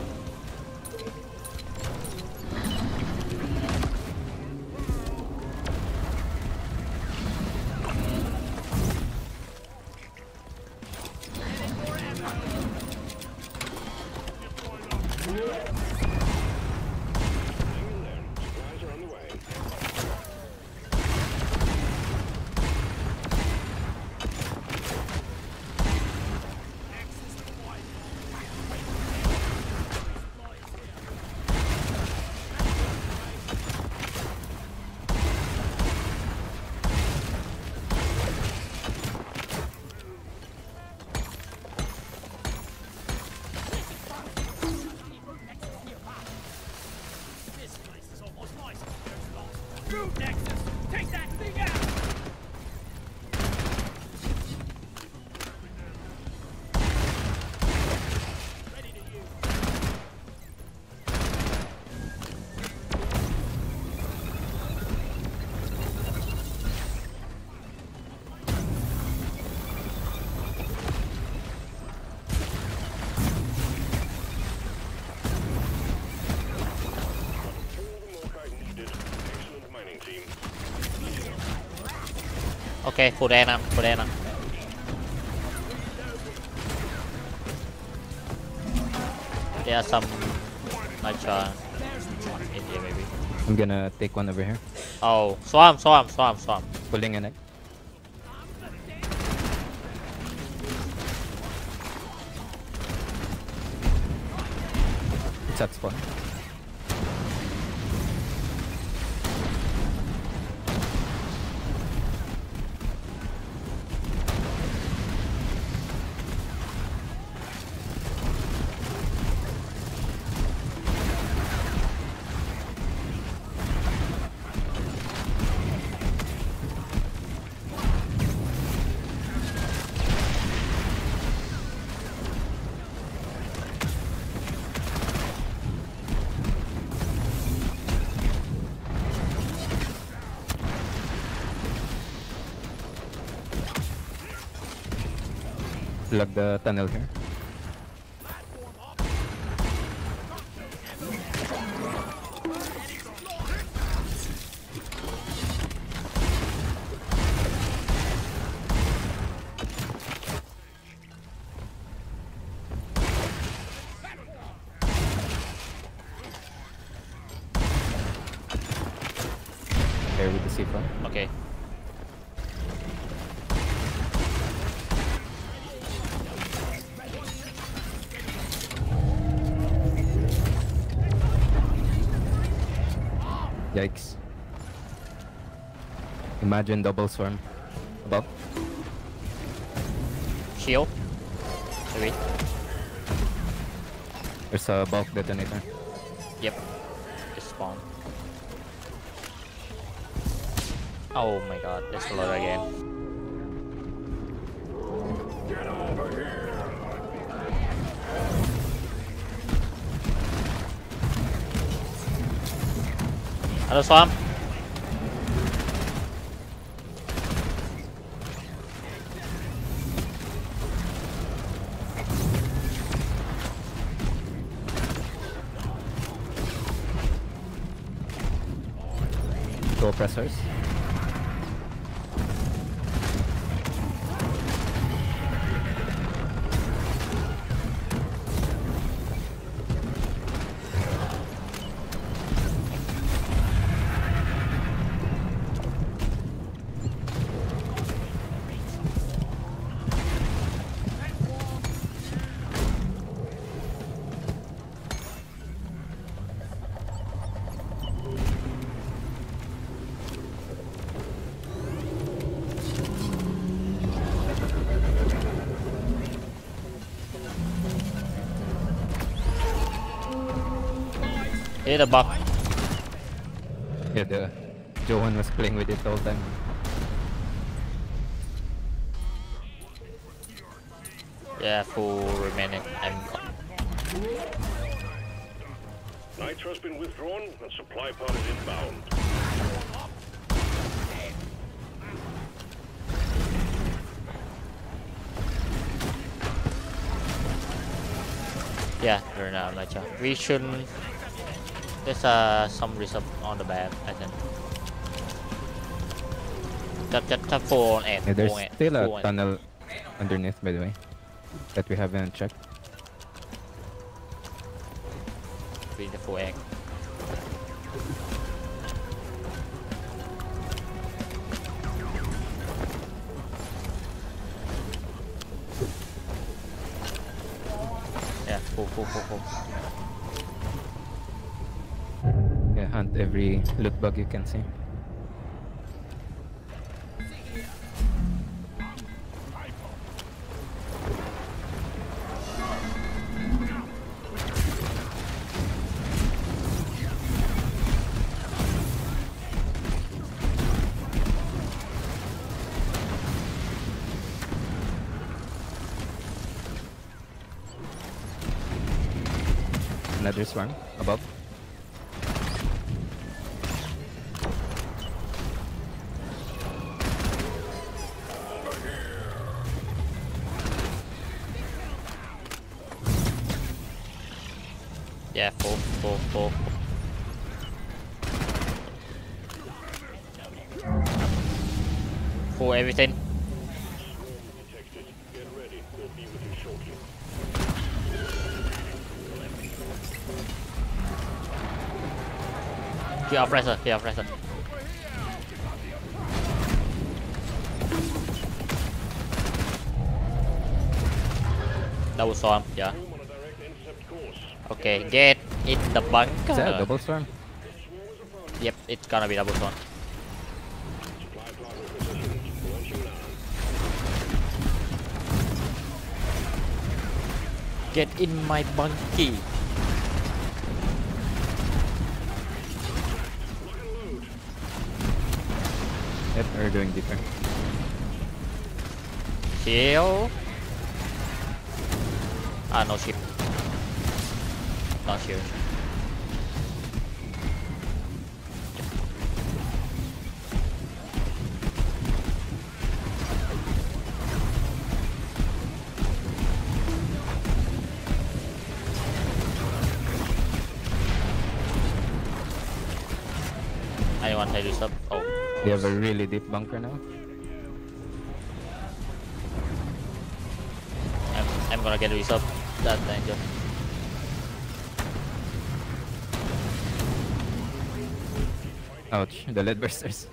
Move, Nexus! Take that thing out! Ready to use. Okay, full đen nè, full đen nè. There are some nitro in here maybe. I'm gonna take one over here. Oh, swarm, swarm, swarm, swarm. Pulling in it. It's at spawn. Plug the tunnel here. There with the C four. Okay. Yikes. Imagine double swarm. Above. Shield. Maybe. There's a bulk detonator. Yep. Just spawn. Oh my god, there's a lot again. Ada swarm. Go oppressors. Hit a bug. Yeah, the Johan was playing with it the whole time. Yeah, full remaining. I'm Nitro has been withdrawn and supply pod is inbound. Yeah, they're not nitro. We should. There's uh, some reserve on the back, I think. Just, just, just full on it. Yeah, there's full on it, still full a on it. tunnel underneath, by the way, that we haven't checked. With the full egg. Yeah, full, full, full, full. Yeah, hunt every loot bug you can see. Another swarm above. Yeah, full, full, full. Full everything. Detected. Get ready. We'll be with you shortly. Kill oppressor, kill oppressor. Double storm, yeah. Room on a direct intercept course. Okay, get in the bunker. Is that a double swarm? Yep, it's gonna be double storm. Supply plant requisitioned. Launching now. Get in my bunkie. Yep, we're doing deeper. Shield. Ah, no shield. No shield. Anyone take this up? Oh. We have a really deep bunker now. I'm, I'm gonna get this up. That danger. Ouch, the lead bursters.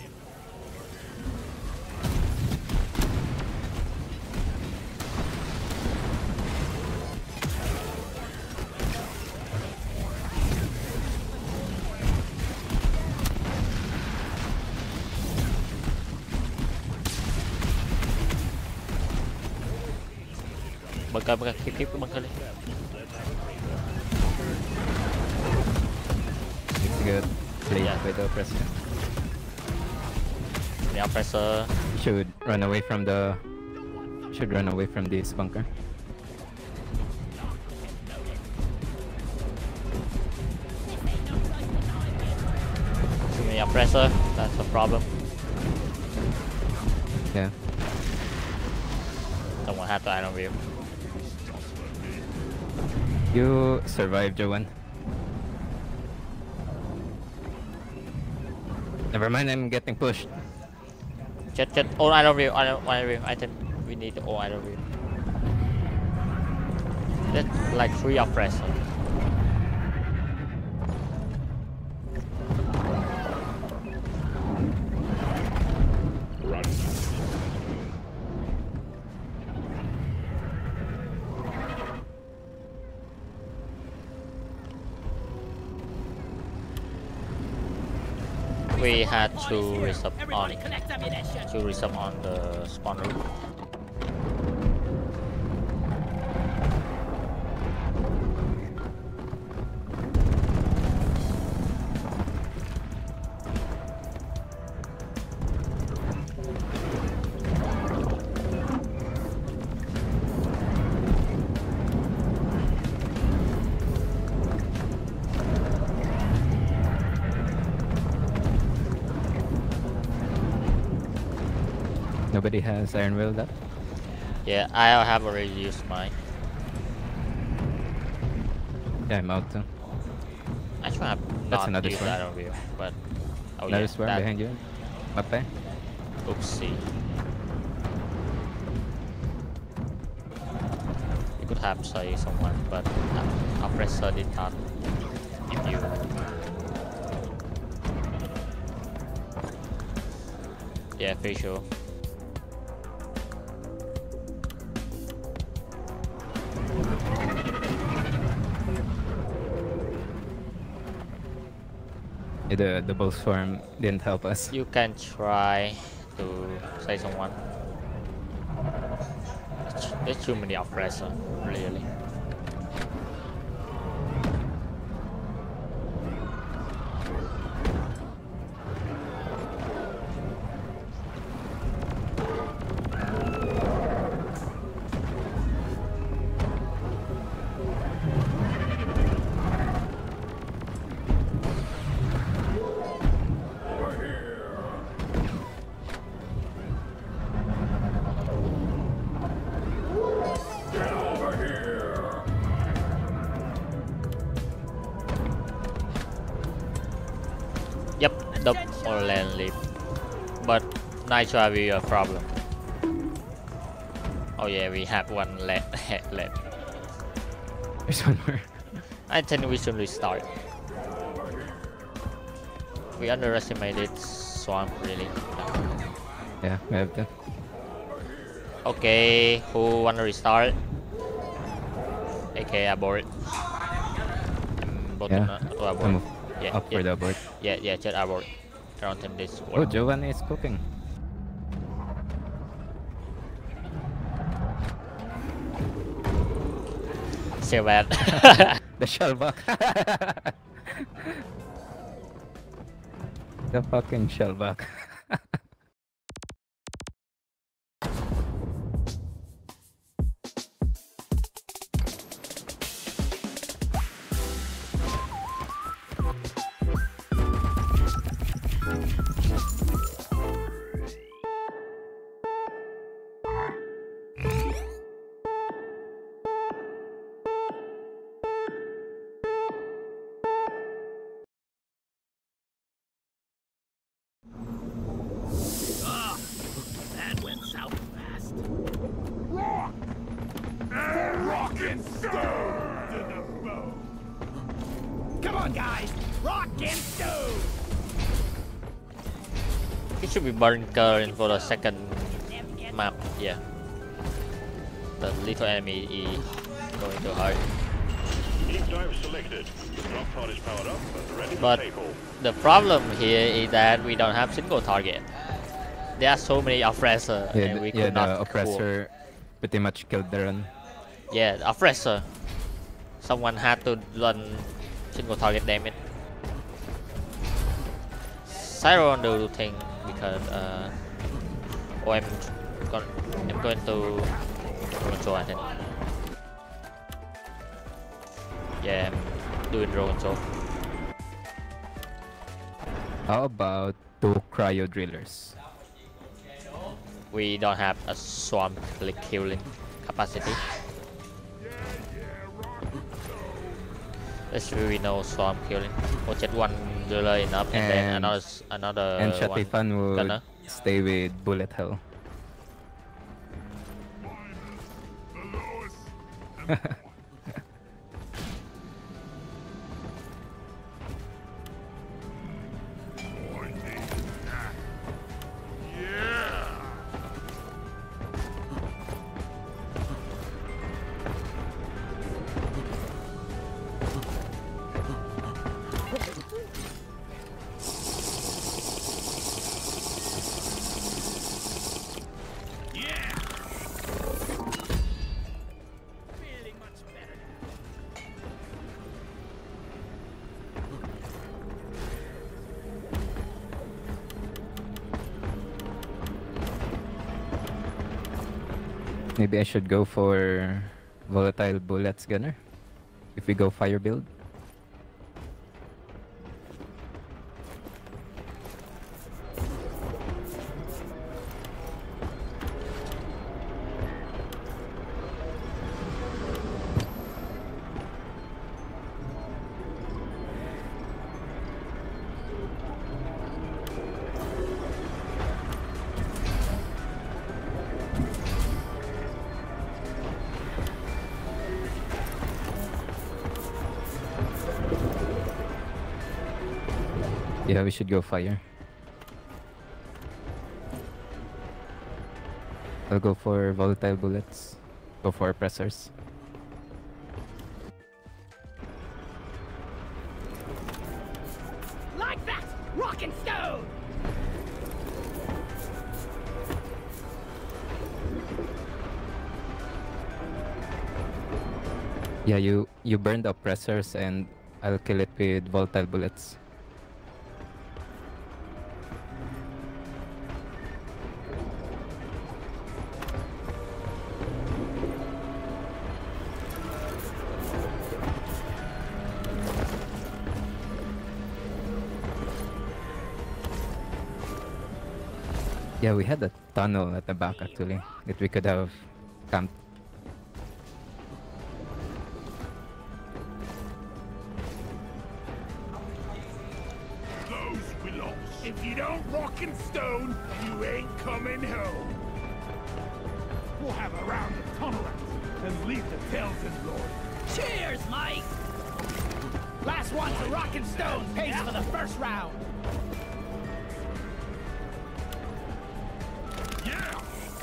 Bunker, bunker, keep, keep bunker. It's good. Played Yeah. by the oppressor. The oppressor. Should run away from the. Should run away from this bunker. Too many oppressor. That's a problem. Yeah. Someone had to iron view. You survived, Joanne. Never mind, I'm getting pushed. Just, just all iron view. Iron, iron view. I think we need all iron view. That's like three oppressor. Run. We had to resub on Everybody collect ammunition. to resub on the spawn room. Nobody has Iron Will left. Yeah, I have already used mine. Yeah, I'm out too. Actually, I'm That's not another used swarm. that on view, but oh Another yeah, swarm that behind you. Mape. oopsie. You could have say someone, but uh, oppressor did not give you. Yeah, pretty sure. Yeah, the the bull swarm didn't help us. You can try to say someone. There's too many oppressor, really. Yep, the all land leave. But Nitro will be a problem. Oh yeah, we have one left. left. There's one more. I think we should restart. We underestimated Swamp, really. Yeah, we have to. Okay, who wanna restart? A K abort. I'm bottom Yeah, to abort. I'm Yeah, up yeah, for the abort. yeah, yeah, just abort. Around ten this Oh, Giovanni is cooking. So bad. The shellback. The fucking shellback. Ah, that went south fast. Rock! And rock and stone to the bone! Come on, guys, rock and stone. It should be bunker for the second map, yeah. The little enemy is going to hurt. Deep dive selected. Drop pod is powered up and ready for But takeoff. the problem here is that we don't have single target. There are so many oppressor Yeah, and the, we yeah, could not the cool. oppressor pretty much killed the run. Yeah, the oppressor. Someone had to run single target damage. Siron do thing because uh oh I'm going I'm going to control I think. Yeah, I'm doing roll control. How about two cryo drillers? We don't have a swarm click killing capacity. There's really no swarm killing. Or just one driller enough and, then And- another s- another and one Shatifan would gunner. stay with bullet hell. The lowest pointing at. Yeah! Yeah. Feeling much better now. Maybe I should go for volatile bullets gunner if we go fire build. Yeah, we should go fire. I'll go for volatile bullets. Go for oppressors. Like that! Rock and stone! Yeah, you you burn the oppressors and I'll kill it with volatile bullets. Yeah, we had a tunnel at the back actually that we could have camped. Those willows. If you don't rock and stone, you ain't coming home. We'll have a round of tunnel rats and leave the Tellton Lord. Cheers, mate! Last one to rock and stone pays for the first round. Yeah!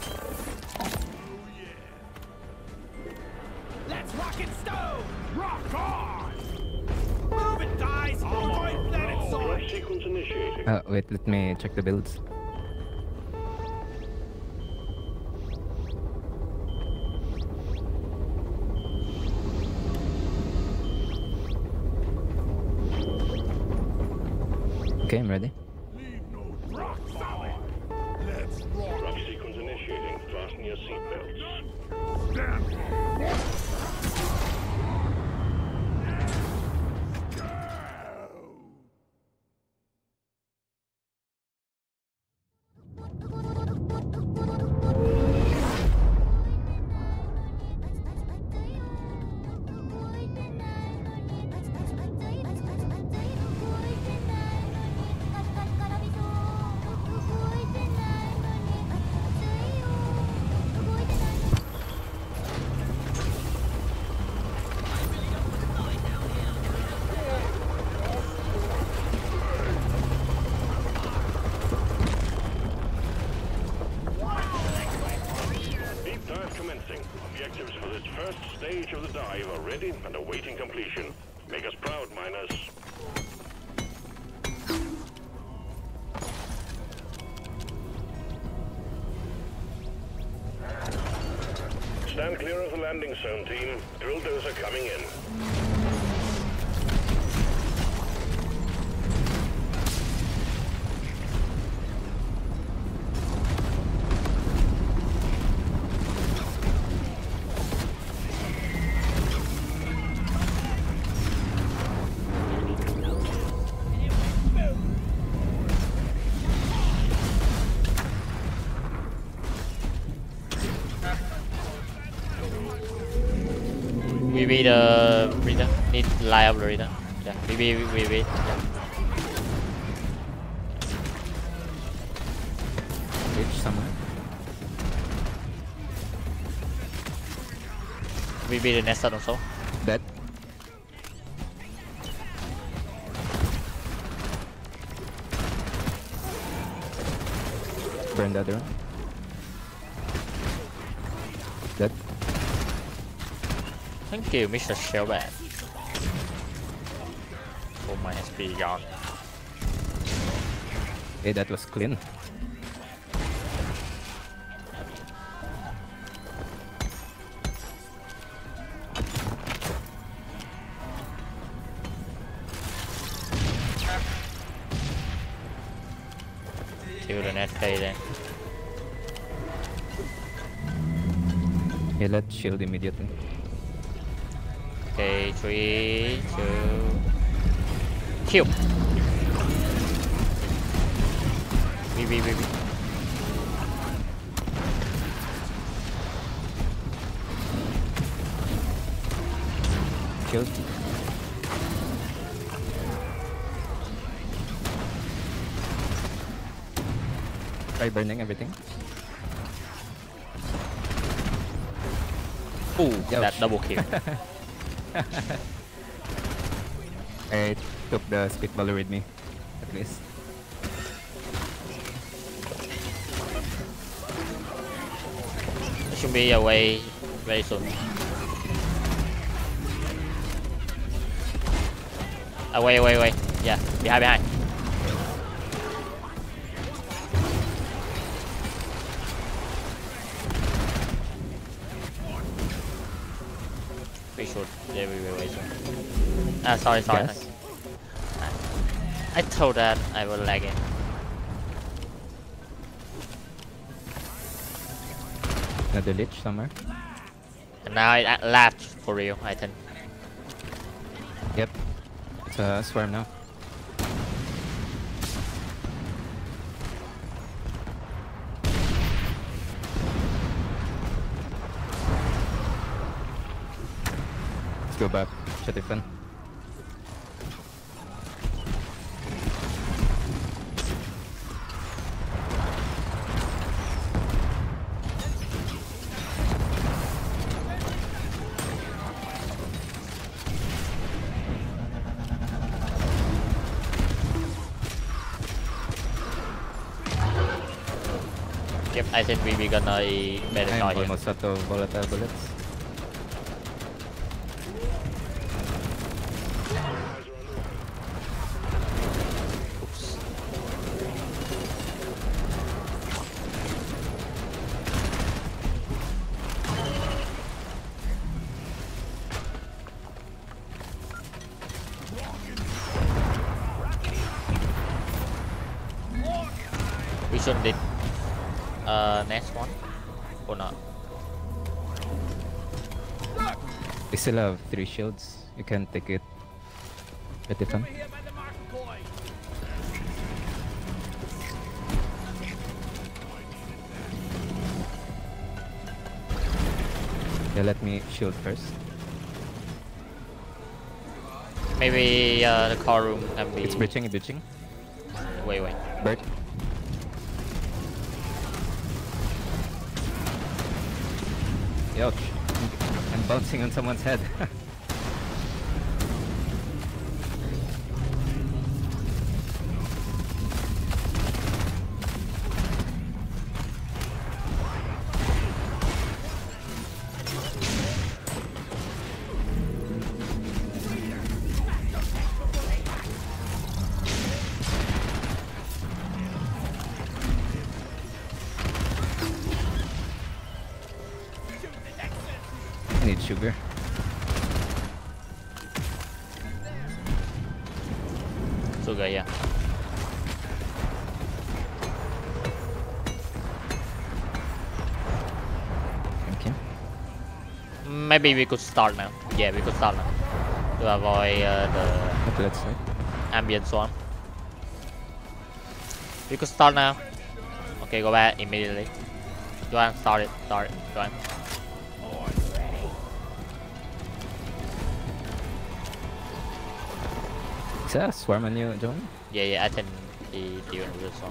Let's rock and stone! Rock on! Move it, guys! We're going planet Drop side! sequence initiating. Uh, wait, let me check the builds. Okay, I'm ready. Leave no rock solid. Let's rock. Drop sequence initiating. Fasten your seatbelts. Stand. Deep dive commencing. Objectives for this first stage of the dive are ready and awaiting completion. Make us proud, miners. Stand clear of the landing zone, team. Drill dozer coming in. We beat the reader. Need line up the reader. Yeah, we beat, we, we beat. Yeah. Reach somewhere. We beat the Nestor also. Dead. Burn the other one. Dead. Thank you, Mister Shellback. Oh, my S P gone. Hey, that was clean. Kill the net K then. Yeah, let's shield immediately. Okay, three, two, kill. We, we, we, we. Shield. Try burning everything. Ooh, Ouch. that double kill. I took the spitballer with me. least. It should be away very soon. Away, away, away. Yeah, behind, behind. We should. Yeah, we will wait soon. Ah, sorry, sorry. Yes. I thought that I will lag it. Another lich somewhere. And now it uh, laughed for real, I think. Yep. It's a swarm now. Let's go back. Chatifan. Yep, I think we we gonna better I'm not here. almost out of volatile bullets. Oops. We should did uh next one or not? We still have three shields. You can take it. Chatifan. Yeah, let me shield first. Maybe uh, the car room can be. It's breaching, it's breaching. Wait, wait. Bird. Ouch. I'm bouncing on someone's head. I need sugar. Sugar, yeah. Thank you. Maybe we could start now. Yeah, we could start now to avoid uh, the Okay, let's start. ambient swarm. We could start now. Okay, go back immediately. Go on, start it. Start it. Go on. Is that a swarm on you, Johnny? Yeah, yeah, I think he dealing with this one.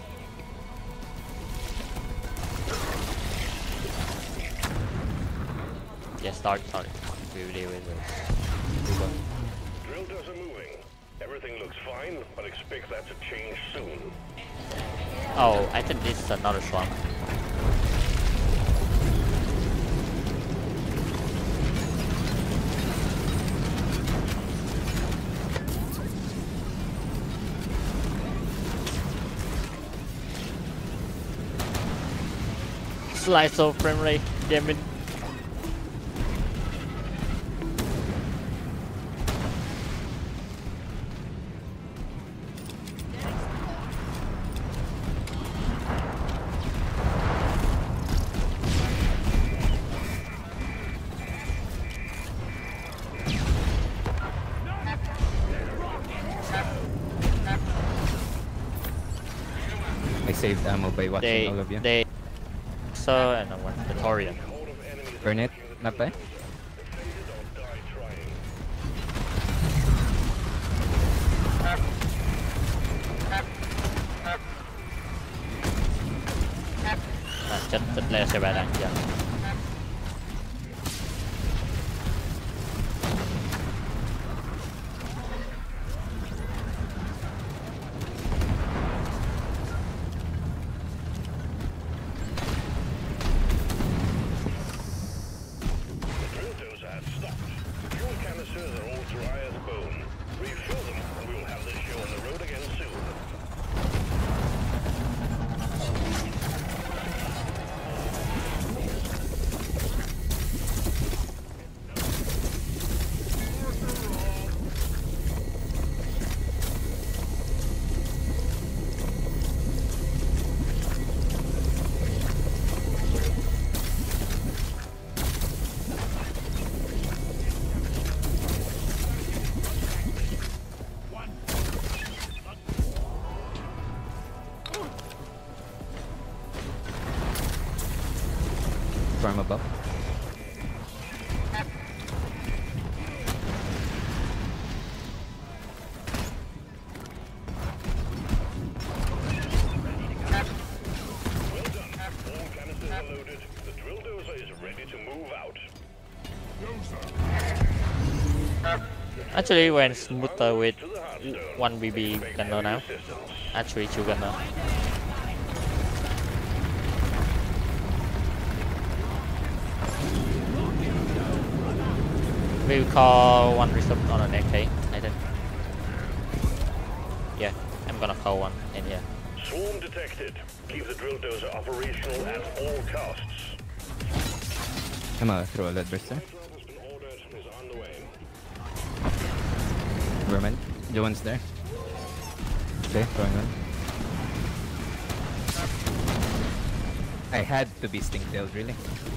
Yeah, start, start. We will deal with this. Drill does are moving. Everything looks fine, but expect that to change soon. Oh, I think this is another swarm. Slide so frame rate, damn it. I saved ammo by watching They, all of you. they, so and I want the Torian. Burn it. Not bad. À, chất chất lên xe bạn dạ. from above. Well done. All canisters are loaded. The drill dozer is ready to move out. Actually, when smoother with To the Hearthstone. one B B gunner now. Assistance. Actually, two gunner. We will call one reserve on an A K, I think. Yeah, I'm gonna call one in here. Swarm detected. Keep the drill dozer operational at all costs. I'm gonna throw a lead burster. Drop has been ordered and is on the way. Vermin. The one's there. Okay, throwing one. I had to be stink-tailed, really.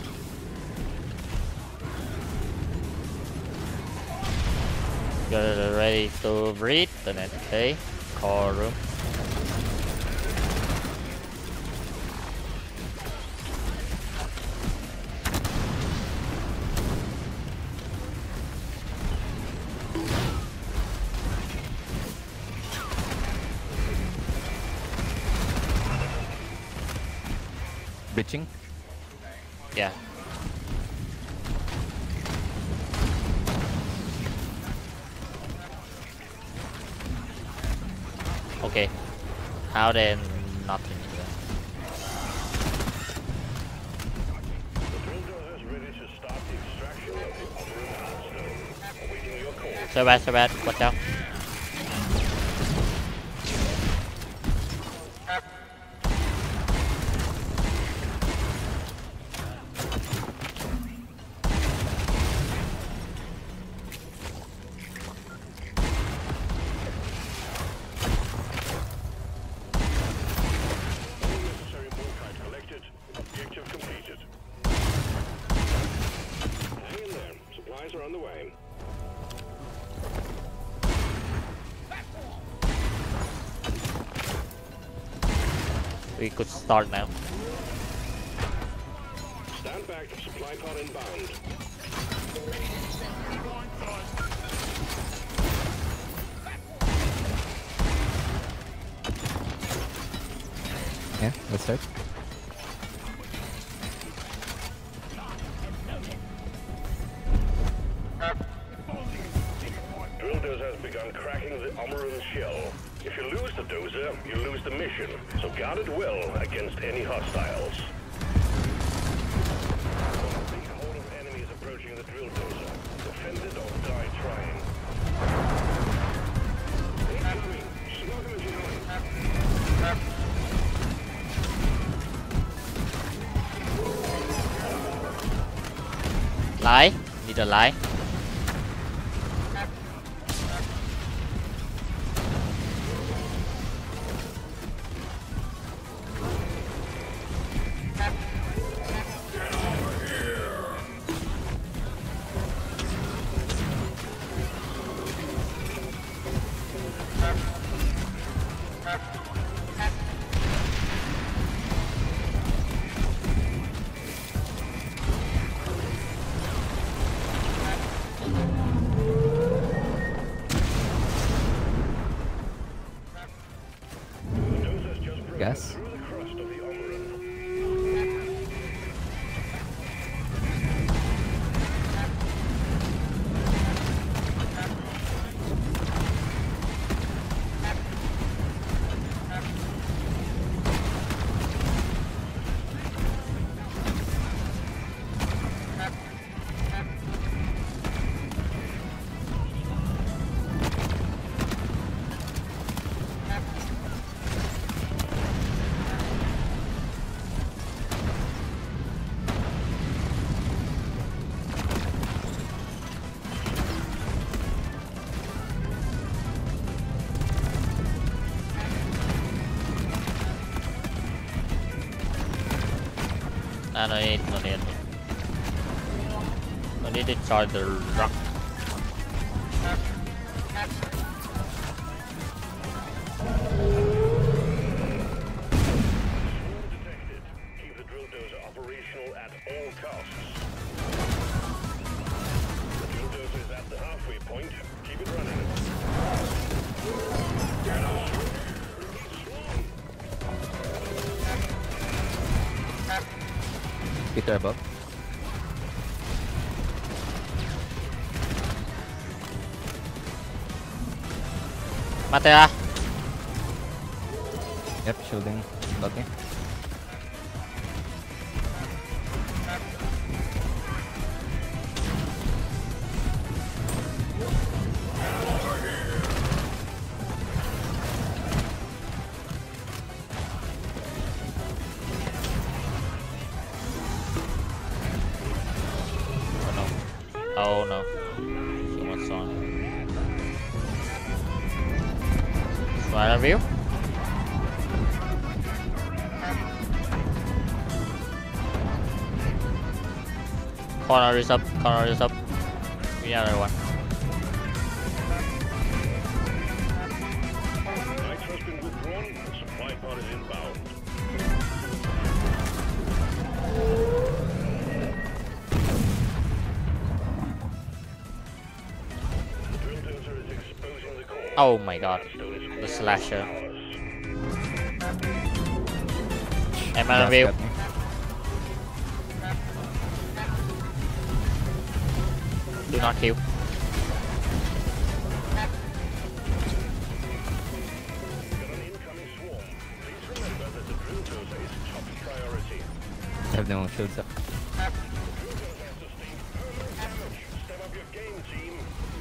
Get ready to breathe, the next day. Core room. Breaching. Yeah. Okay. How then nothing here. The drill dozer is ready to start the extraction of the upper Hearthstone. Awaiting your call. So bad, so bad. Watch out. Necessary Morkite collected. Objective completed. Hang in there. Supplies are on the way. We could start now. Stand back. Supply pod inbound. Yeah, let's start. Drill dozer has begun cracking the Omeran shell. If you lose the dozer, you lose the mission. So guard it well against any hostiles. A big horde of enemies approaching the drill dozer. Defend it or die trying. Incoming. Smoke him if you know him. Lie. Need a lie. The dozer's just broken Gas. through the crust of the Omeran. Ah, no need, no need. No need to charge the rock. Detected. Keep the drill dozer operational at all costs. Spectre above. Matera. Yep, shielding. Lucky. Oh no. So much on. Spider view. Corner is up, corner is up. The other one. Knights has been withdrawn. The supply pod is inbound. The drill dozer is exposing the core. Oh my god. Stone is The slasher. ours. Am I Gas on view? got me. Do not kill. Got an incoming swarm. Please remember that the drill dozer is top priority. I have no shields up. The drill dozer has sustained permanent damage. Step up your game, team.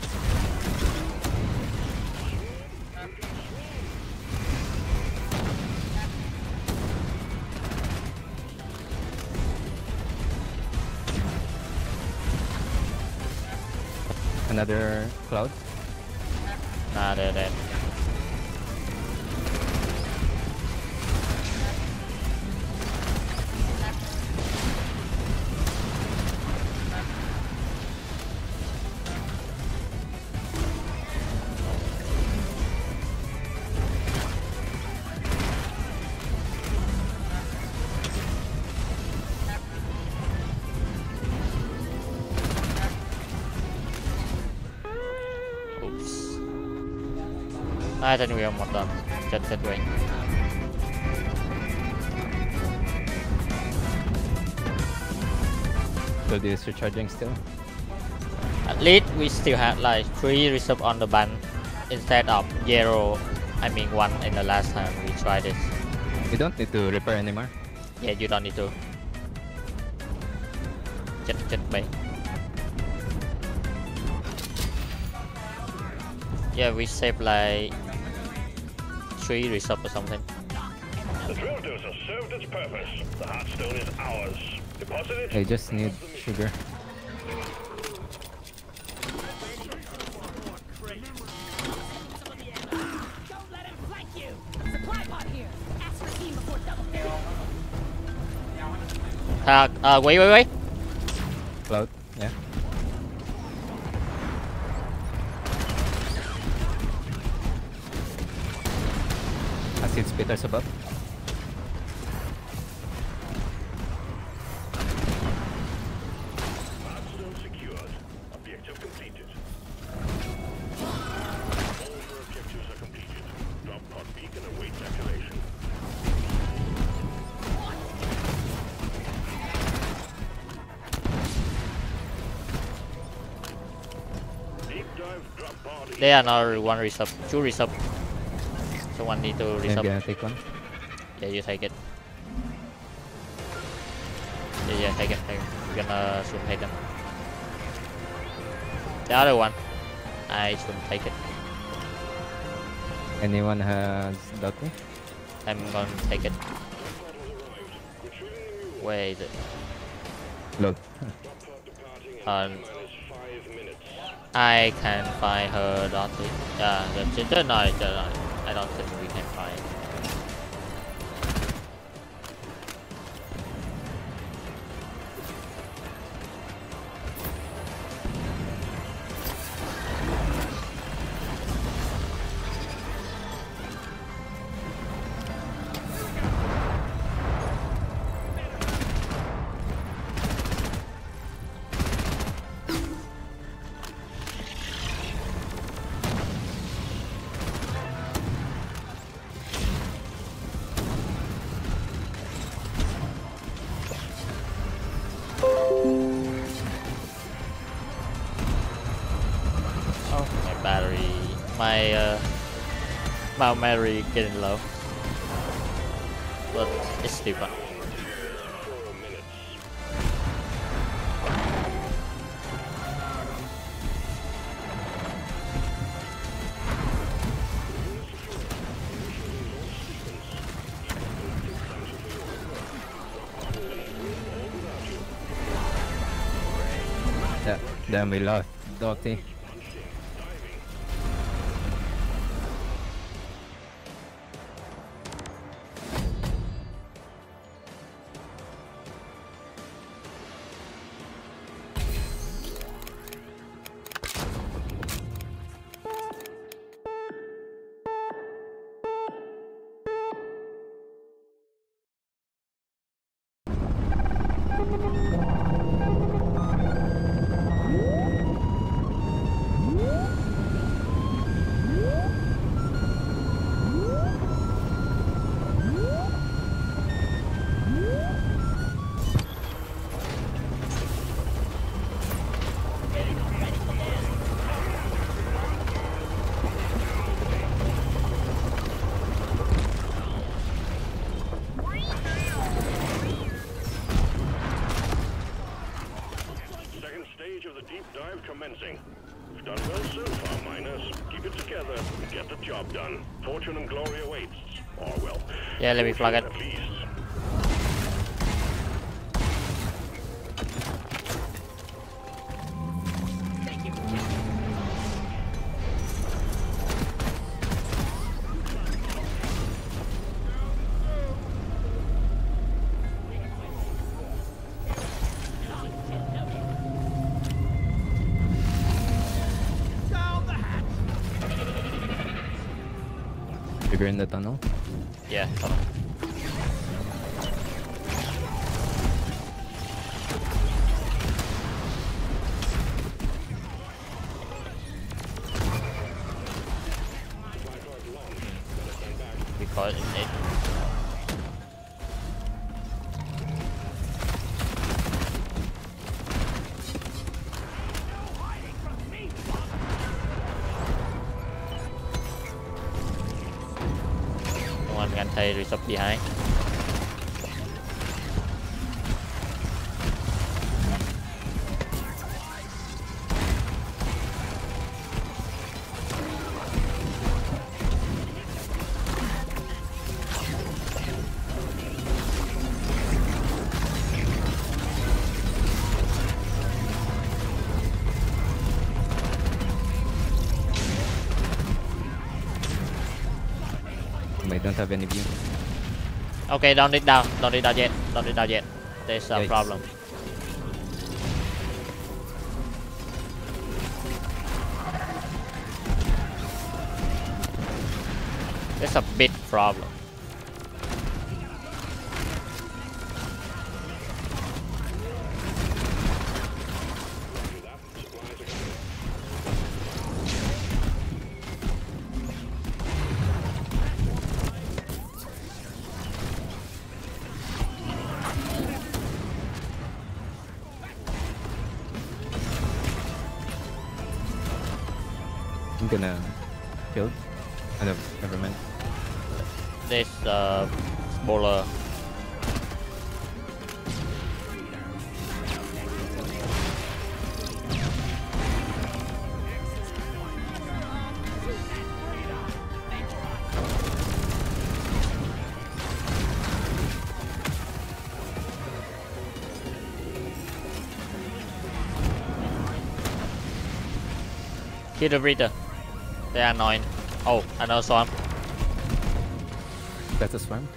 Another cloud. Nah, they're dead. Oops. น่าจะนิวหมดแล้วจัดจัดไว้ Gold is recharging still. At least we still have like three reserve on the bun instead of zero. I mean one in the last time we tried this. You don't need to repair anymore. Yeah, you don't need to. Just, just wait. Yeah, we saved like three reserve or something. The drill dozer served its purpose. The Heartstone is ours. Deposit it. I just need sugar. Don't let him flank you! Supply pod here! Ask for team before double kill! Uh, uh, wait, wait, wait. Cloud, yeah. Acid spitters above. Heartstone secured. Objective completed. All your objectives are completed. Drop pod beacon awaits activation. Deep dive drop pod. They are now one reserve, two reserve. So one need to reserve. Maybe I'll take one. Yeah, you take it. Yeah, yeah, take it. Take it. We're gonna soon take them. The other one, I should take it. Anyone has Dotty? I'm gonna take it. Where is it? Lol. Um, I can find her Dotty. Yeah, that's it. No, no, no, I don't think we can find it. My uh, Mount Mary getting low, but it's still fun. Four minutes. Yeah, then we lost Dottie. Second stage of the deep dive commencing. You've done well so far, miners. Keep it together and get the job done. Fortune and glory awaits. Or well, Yeah, let me flag it. at least. Figure in the tunnel. Yeah, hold on. Because it. One can take result behind. I don't have any view. Okay, don't dig down. Don't dig down yet. Don't dig down yet. There's a Yikes. problem. There's a big problem. I'm gonna kill. I don't, never mind. There's a spoiler. Kill the breeder. They are annoying. Oh, another swarm. That's a swarm.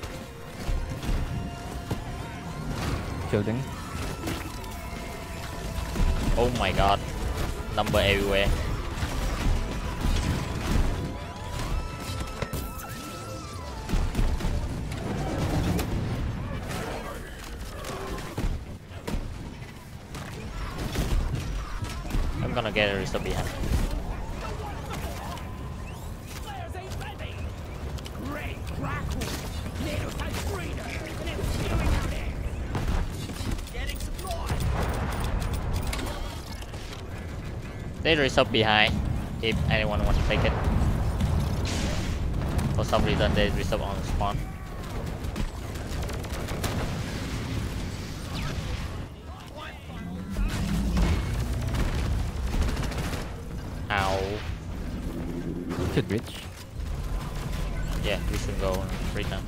Shielding. Oh my god. Number everywhere. I'm gonna get a result behind. Flares ain't ready. Great crackle. NATO type breeder. And it's spewing out air. Getting supplied. There's a result behind. If anyone wants to take it. For some reason, they reserve on spawn. Ow. Should reach. Yeah, we should go right now.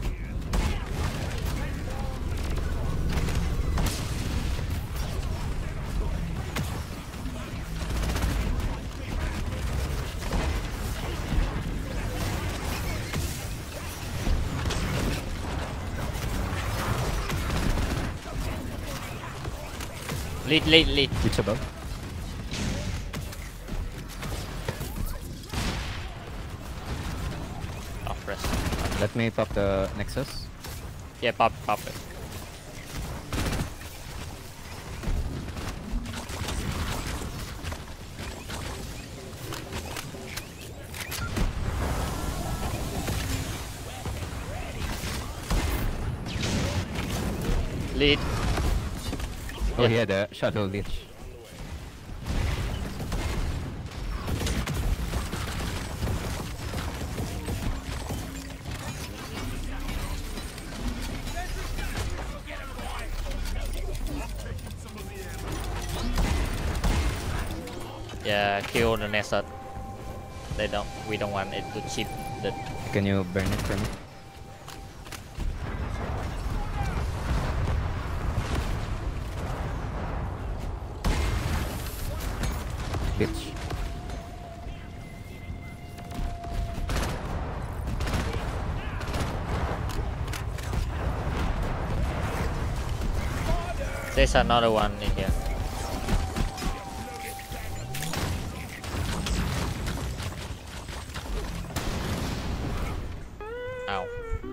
Lead, lead, lead. Reach above. Oh, rest. Let me pop the Nexus. Yeah, pop, pop it. Lead. Oh, Yeah. he had a Shadow Leech. Yeah, kill the Nesot. They don't. We don't want it to chip the. Can you burn it for me? Bitch. There's another one in here. Ow.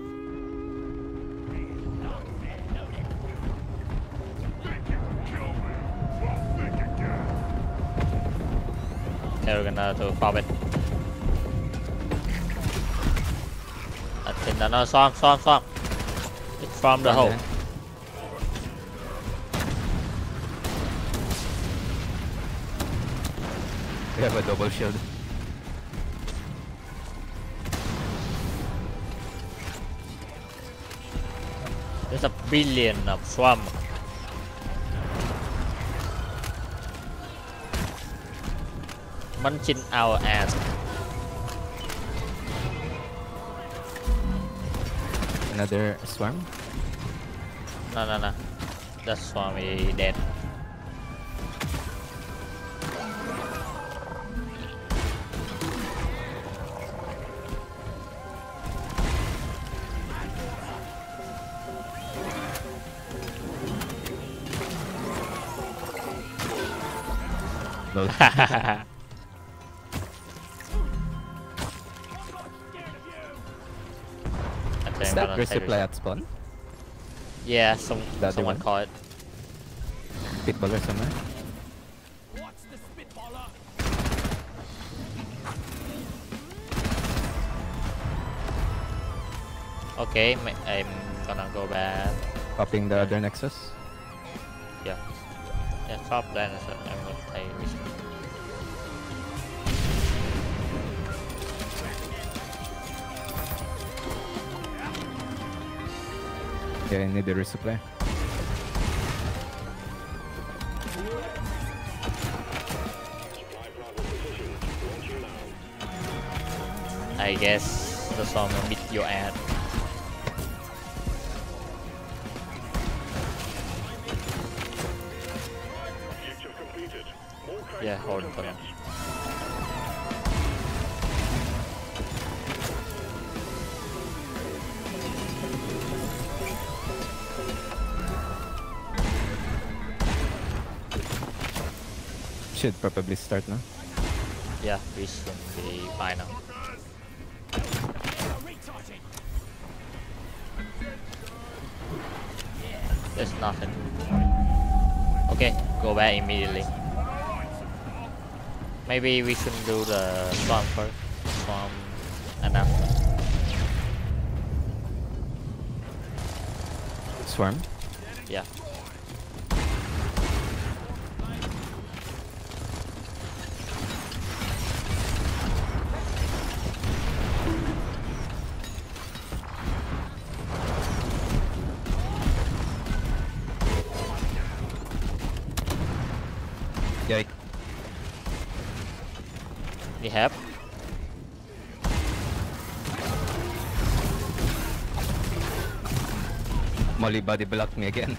Okay, we're gonna to pop it. I think another swarm, swarm, swarm. It's from the From hole. there. We have a double shield. There's a billion of swarm. Munching our ass. Another swarm. No, no, no. That swarm is dead. Lol. I think Is I'm that gonna take resupply it. at spawn? Yeah, some The other someone one? call it. Pitballer somewhere? What's the spitballer? Okay, ma- I'm gonna go back. Popping the other Nexus? Yeah. Yeah, top then so I'm gonna take this. Yeah, I need the resupply. I guess the swarm will beat your ass. Objective completed. All kinds Yeah, of hold on for now. contents. Should probably start now. Yeah, we should be fine now. Recharging. There's nothing. Okay, go back immediately. Maybe we should do the swarm first. Swarm and after. Swarm? Yeah. We have. Molly body blocked me again.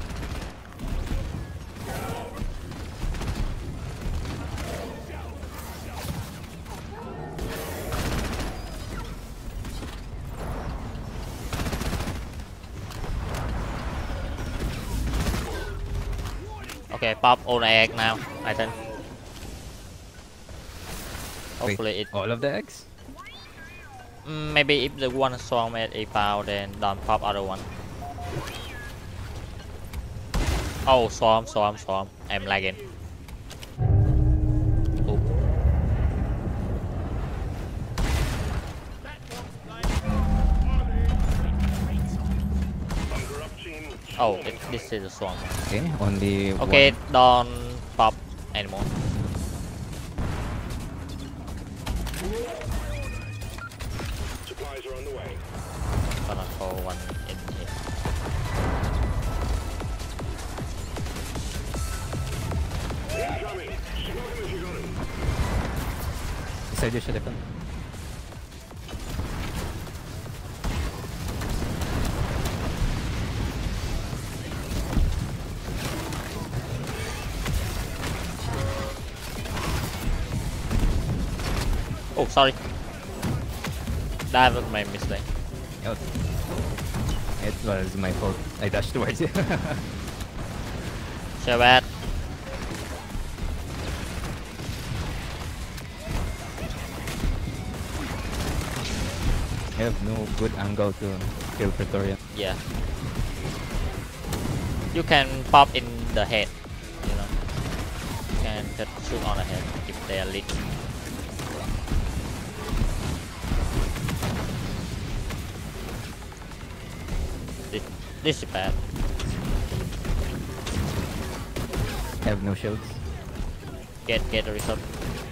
Okay, pop all the egg now, I think. Wait, Hopefully it... all of the eggs? Mm, maybe if the one swarm at a power, then don't pop other one. Oh, swarm, swarm, swarm. I'm lagging. Oop. Bunker up, team. Oh, it, this is a swarm. Okay, only Okay, one. don't pop anymore. Supplies are on the way. Gonna call one in here. Incoming. Smoke him if you got him. Beside you, Shuriken. Oh, sorry. That was my mistake. Oh. It was my fault. I dashed towards you. So bad. I have no good angle to kill Praetorian. Yeah. You can pop in the head, you know. You can just shoot on the head if they are lit. This, this is bad. I have no shields. Get get the result.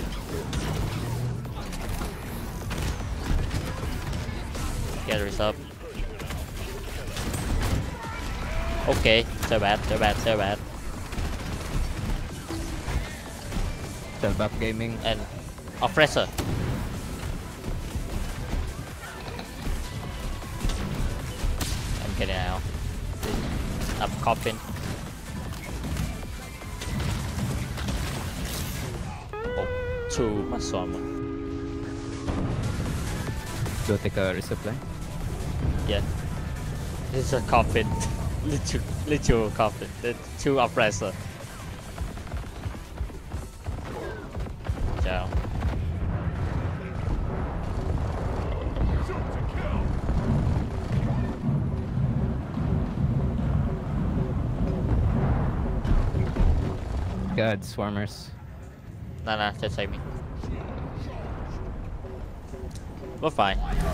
Get the result. Okay, so bad, so bad, so bad. Telbap Gaming. And oppressor. I'm getting out. I'm coughing. Oh, two Masoma. Go take a resupply. Yeah. This is a coffin. literal, literal coffin. The two oppressor. Ciao. God, swarmers. Nah, nah, just save me. We're fine.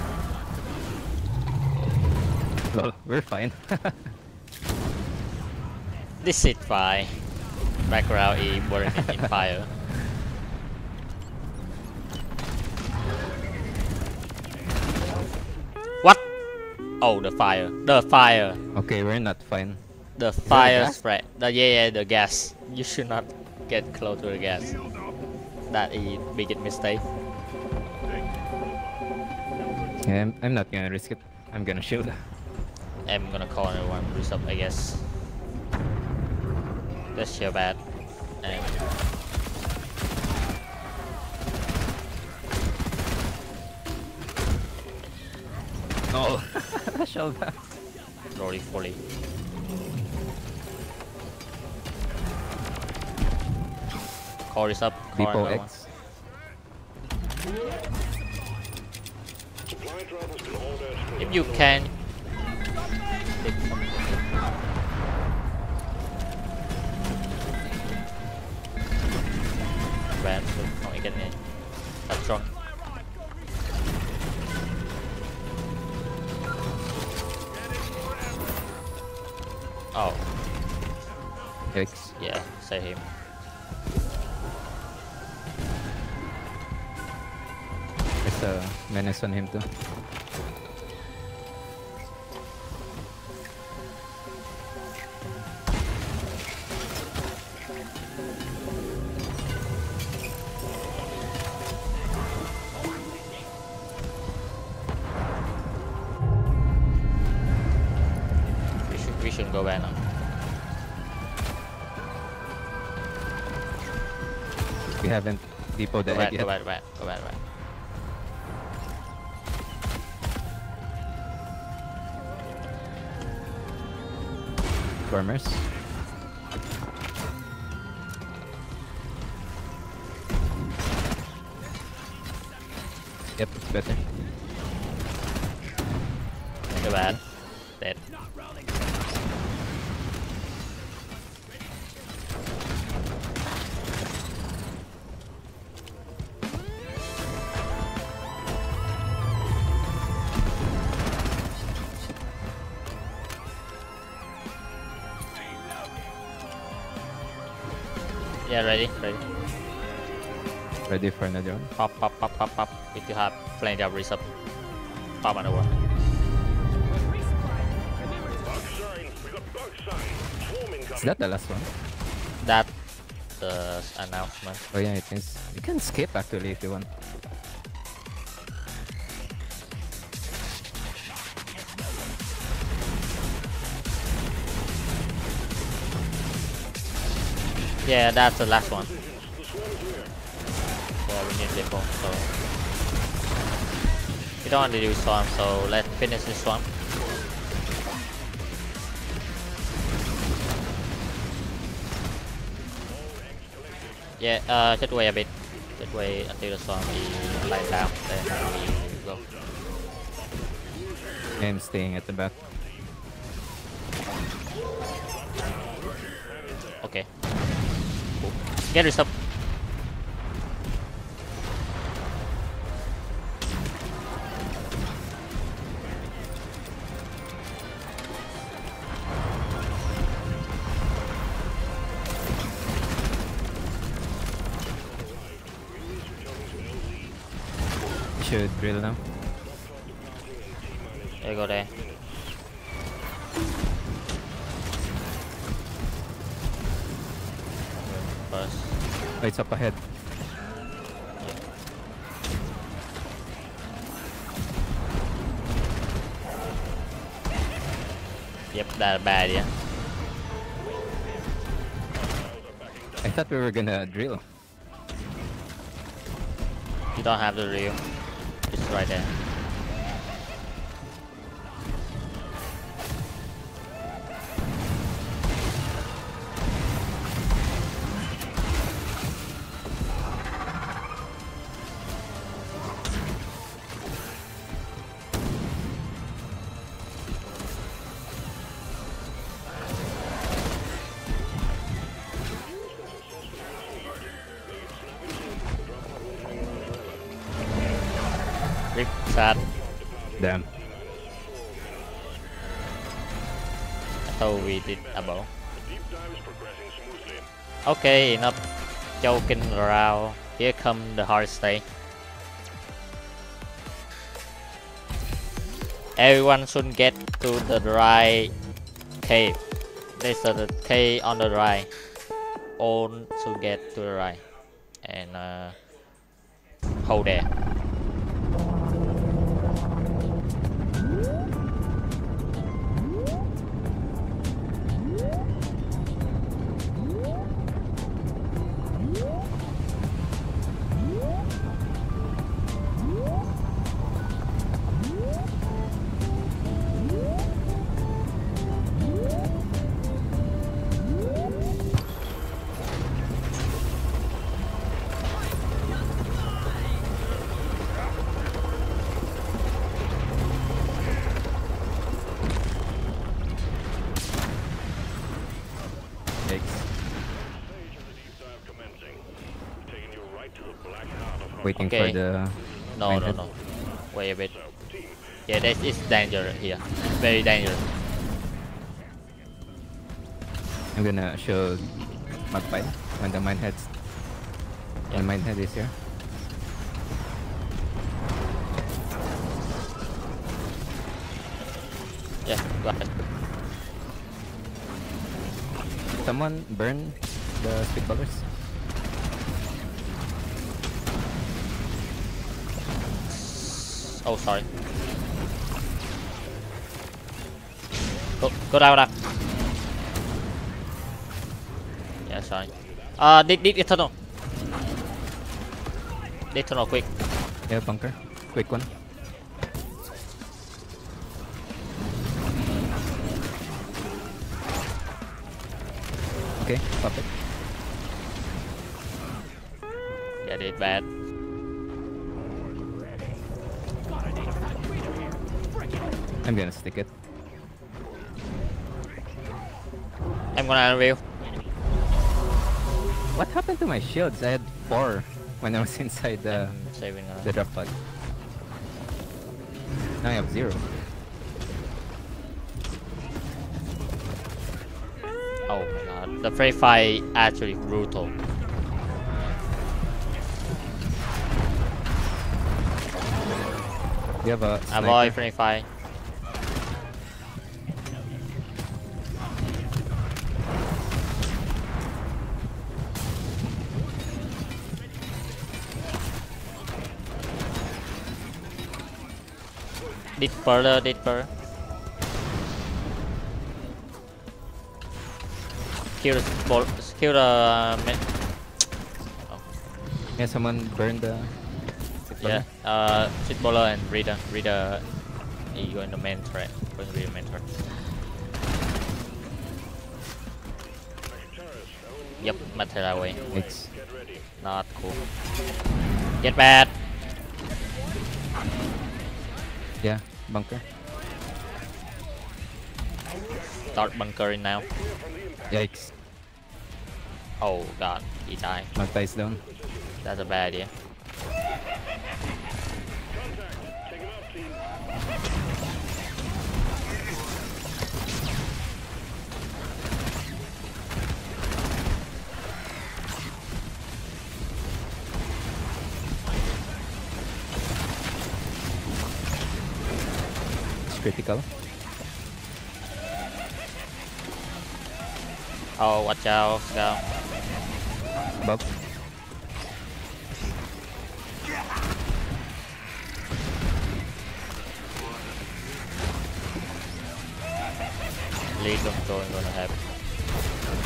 Well, we're fine. This is fine. Background is burning in fire. What? Oh, the fire. The fire. Okay, we're not fine. The fire gas? spread. The, yeah, yeah, the gas. You should not get close to the gas. That is biggest mistake. Yeah, I'm, I'm not gonna risk it. I'm gonna shield. I'm gonna call everyone boost up, I guess. That's your bad. And Oh, shield. roly poly. Call this up. Call Depot everyone. X. Supply drop has been ordered. If you can. Bad, so không get in. That's strong. Oh, X. yeah, save him. There's a menace on him too. shouldn't go back now. We haven't depoted the Go back, egg go yet. back, go back, go back, go back. Farmers. Yep, it's better. Go back. Dead. Yeah, ready, ready. Ready for another one. Pop, pop, pop, pop, pop. If you have plenty of reserve, pop another one. Bug sign. We got bug sign. Swarm Is incoming. that the last one? That the announcement. Oh yeah, it is. You can skip actually if you want. Yeah, that's the last one. Yeah, we need Lipo, so we don't want to do swarm, so let's finish this one. Yeah, uh, just wait a bit. Just wait until the swarm is light down, then we go. I'm staying at the back. Okay. Cool. Get this up. Should drill now. There you go there. First. Oh, it's up ahead. Yep, that's bad, yeah. I thought we were gonna drill. You don't have the reel. It's right there. Rip, sad. Damn. I thought we did above. The deep dive is progressing smoothly. Okay, enough joking around. Here come the hard stay. Everyone should get to the right cave. There's a cave on the right. All should get to the right. And uh, hold there. Yikes. Stage of the deep dive commencing. Taking you right to the black heart of Waiting Okay. for the. No, no, Minded. no. Wait a bit. So, team, Yeah, that is dangerous here. Very dangerous. I'm gonna show Magpie when the mine heads. Yeah. When mine head is here. Yeah, go ahead. Someone burn the spitballers. Oh, sorry. Go, go down, down. sorry. Uh, did did eternal. Eternal quick. Yeah, bunker. Quick one. Okay, pop it. Get it bad. I'm gonna stick it. I'm gonna review. What happened to my shields? I had four when I was inside the I'm saving. Uh, the drop pod. Now I have zero. oh my god, the free fight actually brutal. You have a sniper. Avoid free fight. Did further, did further. Kill the ball, kill the uh, man. Yeah, someone burned the. Yeah, uh, shit bowler and reader, reader. You go in the main threat. Going to be the main threat. Yep, material away. It's Not cool. Get bad. yeah, bunker. Start bunkering now. Yikes. Oh god, he died. Magpie's down. That's a bad idea. It's critical. Oh, watch out, go. Bob. Lead control is gonna happen.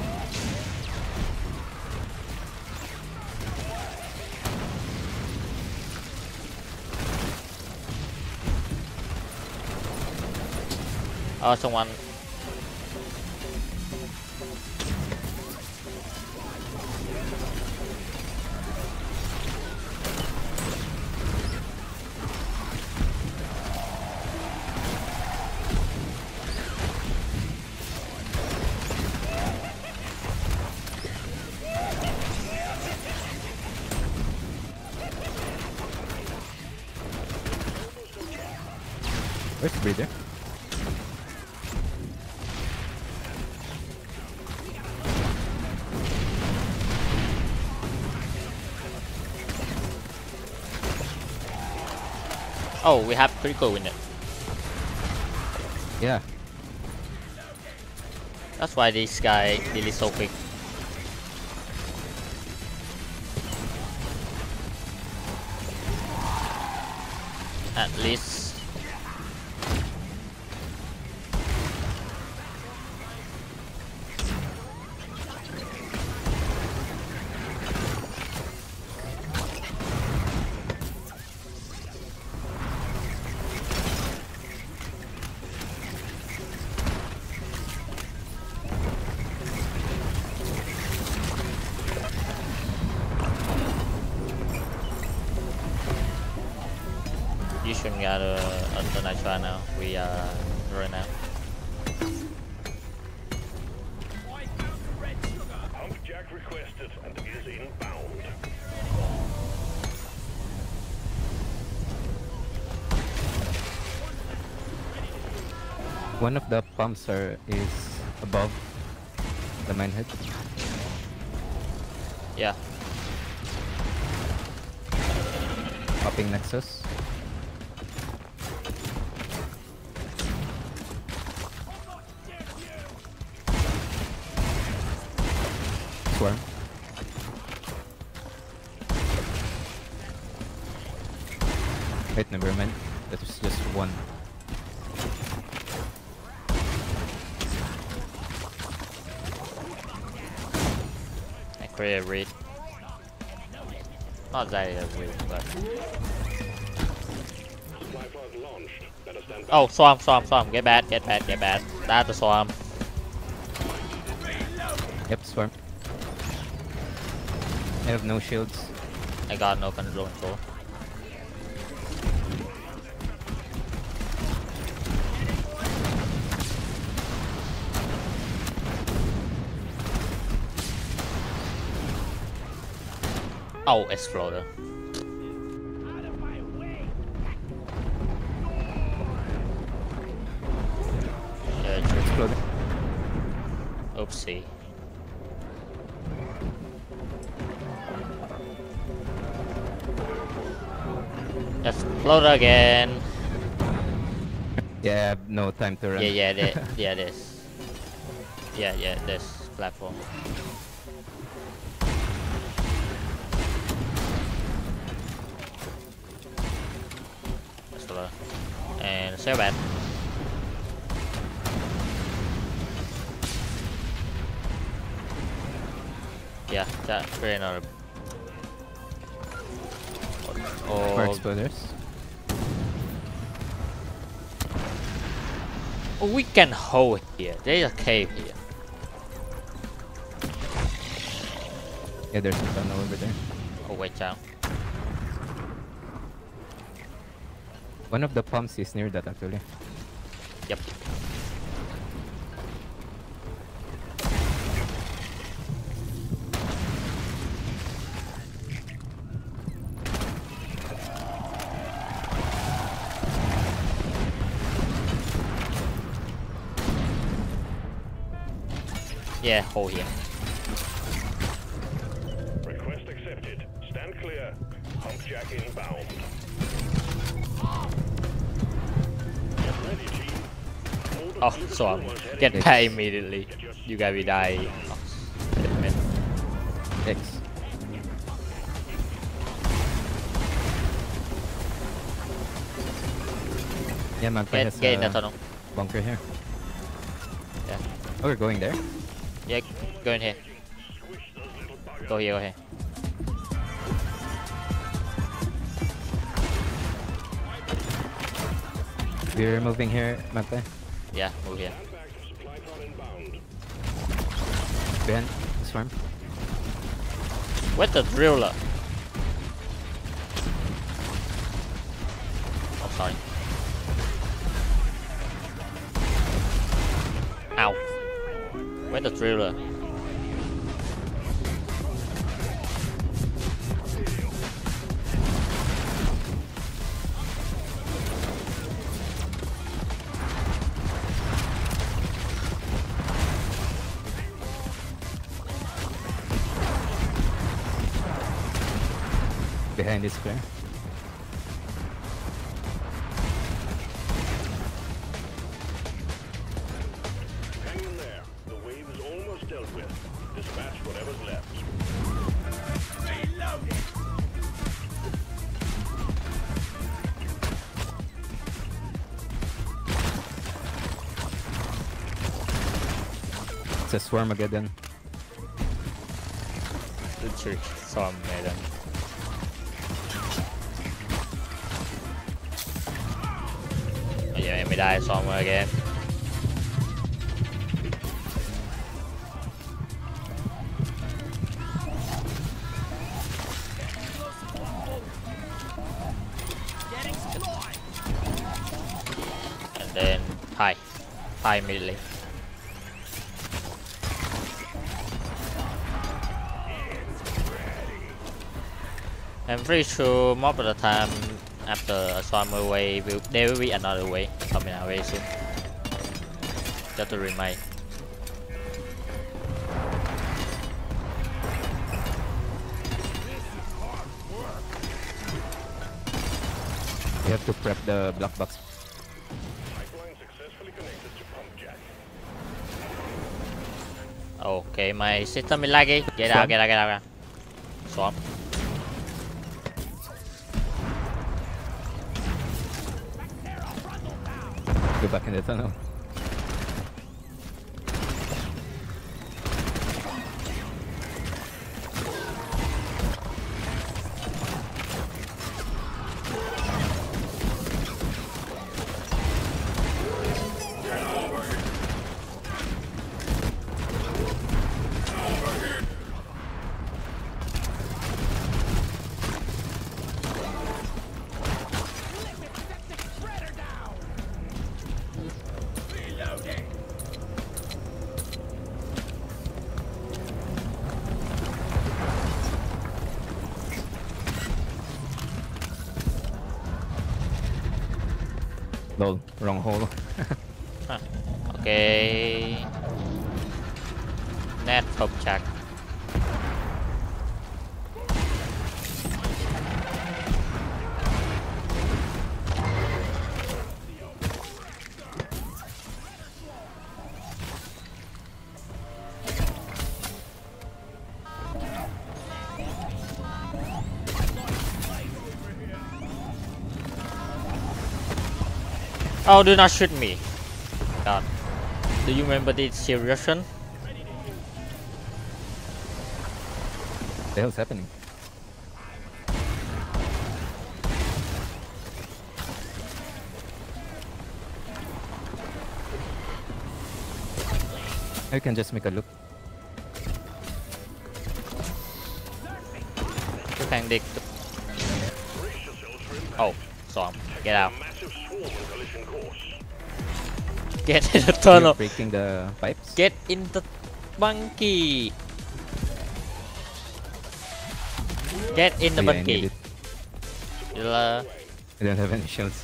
Oh, someone. Where's the breeder? Oh, we have critical in it. Yeah. That's why this guy really so quick. At least. You shouldn't get a uh, Nitro now. We are right now. Pump jack requested and is inbound. One of the pumps are is above the mine head. Yeah. Popping Nexus. Swarm. Wait, never mind. That was just one. pretty read. Not that read, but. Supply pod launched. Better stand back. Oh, swarm, swarm, swarm. Get bad, get bad, get bad. That's the swarm. Yep, swarm. I have no shields. I got no control. control. Oh, exploder. Out of my way! Yeah, true. Exploding. Oopsie. Explode again. Yeah, I have no time to run. Yeah, yeah, that, yeah, this. Yeah, yeah, this platform. Explode. And so bad. Yeah, that's very another. More Oh, exploders. oh, we can hold here. There's a cave here. Yeah, there's a tunnel over there. Oh, wait, down. One of the pumps is near that actually. Yep. Yeah, hold here. Request accepted. Stand clear. Pump jack inbound. Get ready, team. Order Oh, delivered so I'm was heading get east. back immediately. You gotta be die. Oh, man. X. Yeah, man, Get, has get in the a tunnel. bunker here. Yeah. Oh, we're going there? Yeah, go in here. Go here, go here. We're moving here, Mante. Yeah, move here. Stand back. Supply pod inbound. Behind this farm. Where's the driller? Oh, sorry. Ow. Where's the driller? Behind this flare. Hang in there. The wave is almost dealt with. Dispatch whatever's left. Reloading! It's a swarm again. The trick. Storm Maiden. Oh, yeah, made me die somewhere again. Getting supplied! And then high. High immediately. I'm pretty sure most of the time after a summer way will there will be another way coming out very soon. Just to remind. You have to prep the black box. Pipeline successfully connected to pump jack. Okay, my system is laggy. Get out, get out, get out, get out. Swamp. Go back in the tunnel. Lol, wrong hole. Huh. Okay. Net top check. Oh, do not shoot me. God. Do you remember this situation? What the hell's happening? I can just make a loop. You can dig. The... Oh, storm. Get out. Massive swarm on collision course. Get in the You're tunnel. breaking the pipes? Get in the monkey. Get in the Oh, yeah, I monkey. need it. You'll, uh, I don't have any shields.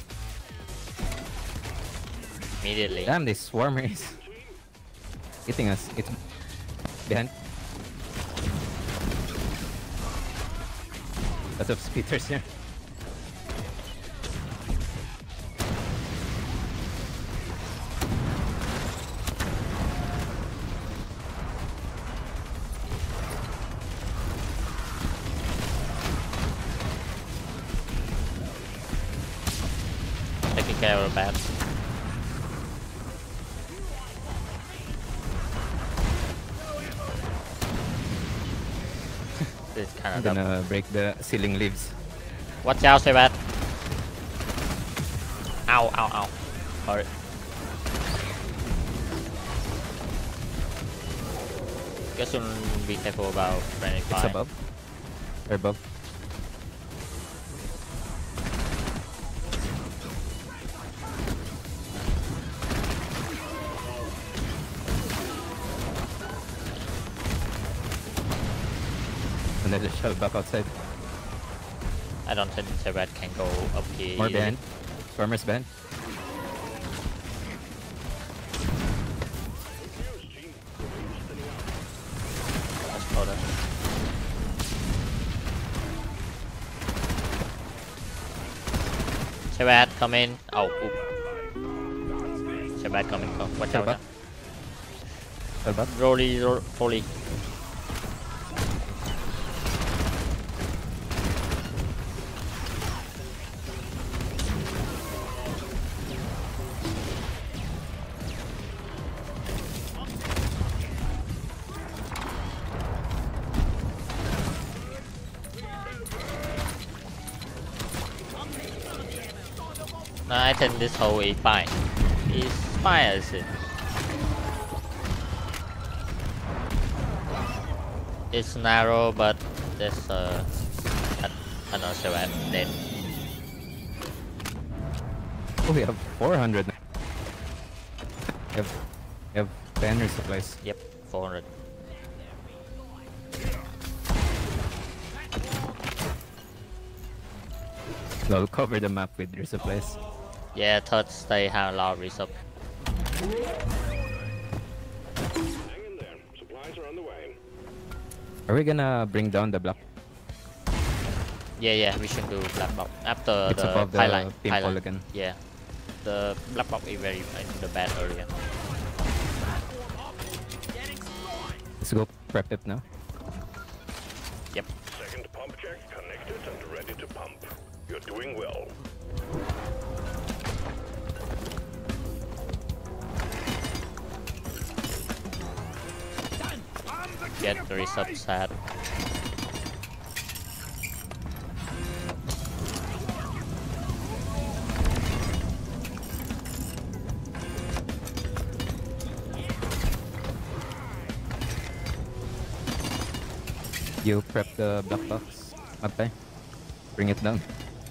immediately. Damn, this swarmer is hitting us. It's behind. Lots of speeders here. Taking care of the bats. This kind I'm of dumb. gonna break the ceiling leaves. Watch out, Sebat. Ow, ow, ow. Sorry. Guess you'll be careful about friendly It's fire. above. Or above. And then just shove it back outside. I don't think Sebat can go up here. More easily. behind. Swarmer's behind. Let's go there. Sebat, come in. Oh, oop. Sebat, come in. Come. Watch out. Sebat. Above. Rolly, ro rolly. No, I think this hole is fine. It's fine as it. It's narrow, but there's uh, a another Sebat dead. Oh, we have four hundred. We have, we have ten resupplies. Yep, four hundred. We'll cover the map with resupplies. Yeah, third they have a lot of resub. Hang in there. Supplies are on the way. Are we gonna bring down the block? Yeah, yeah, we should do black box after It's the above the highlight. pinball highlight. again. Yeah, the black box is very in the bad area. Let's go prep it now. Yep. Second pump check connected and ready to pump. You're doing well. Get the resub set. You prep the black box. Okay. Bring it down.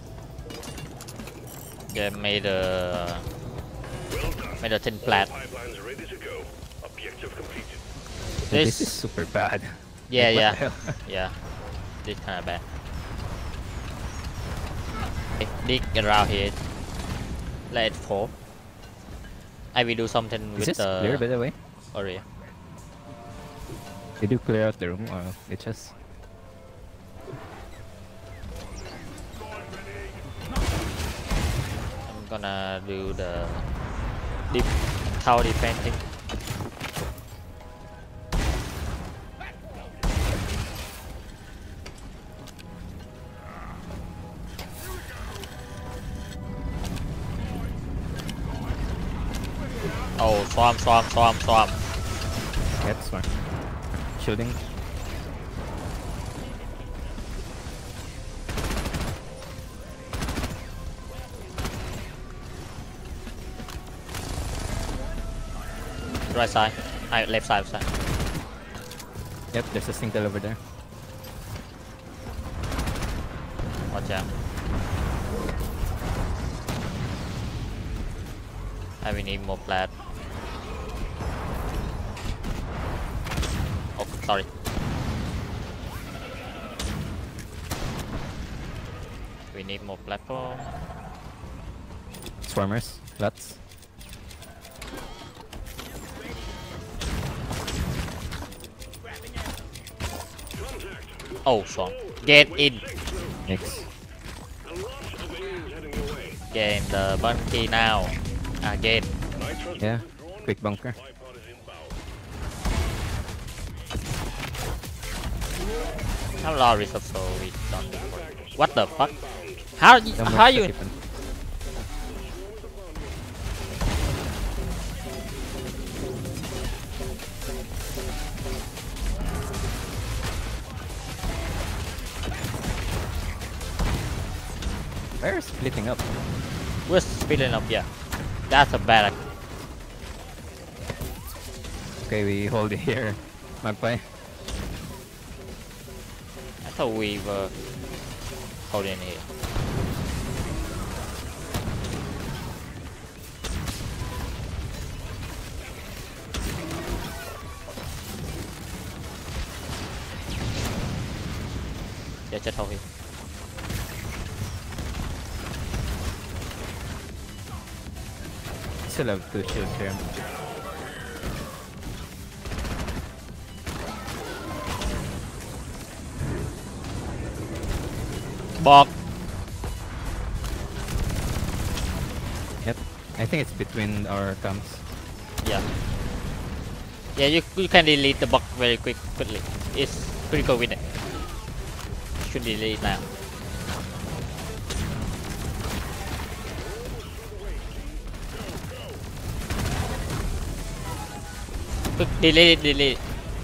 Yeah, made a made a tin plat. Pipelines ready to go. Objective completed. This, This, is super bad. yeah, What the yeah, hell? yeah. This kind of bad. Okay, dig around here. let it fall. I will do something Is with this the clear, by the way? area. Did you clear out the room or it's just... I'm gonna do the deep tower defending. Oh, swarm, swarm, swarm, swarm. Yep, smart. Shielding. Right side. I left side, side. Yep, there's a single over there. Watch out. I will need more plat. Oh, sorry. We need more platform. Swarmers, lots. Oh, swarm. Get in. Mix. Get in the bunkie now. Again. Yeah, quick bunker. How long is so we don't do it? What the fuck? How you Don't how move, you Stephen. They're splitting up. we're speeding up, yeah. That's a bad. Okay, we hold it here. Magpie. I thought we were holding here. Yeah, just hold here. Still have two shields here. Bog. Yep. I think it's between our camps. Yeah. Yeah, you you can delete the bug very quick quickly. It's critical with it. Should delete now. Quick, delete it, delete it.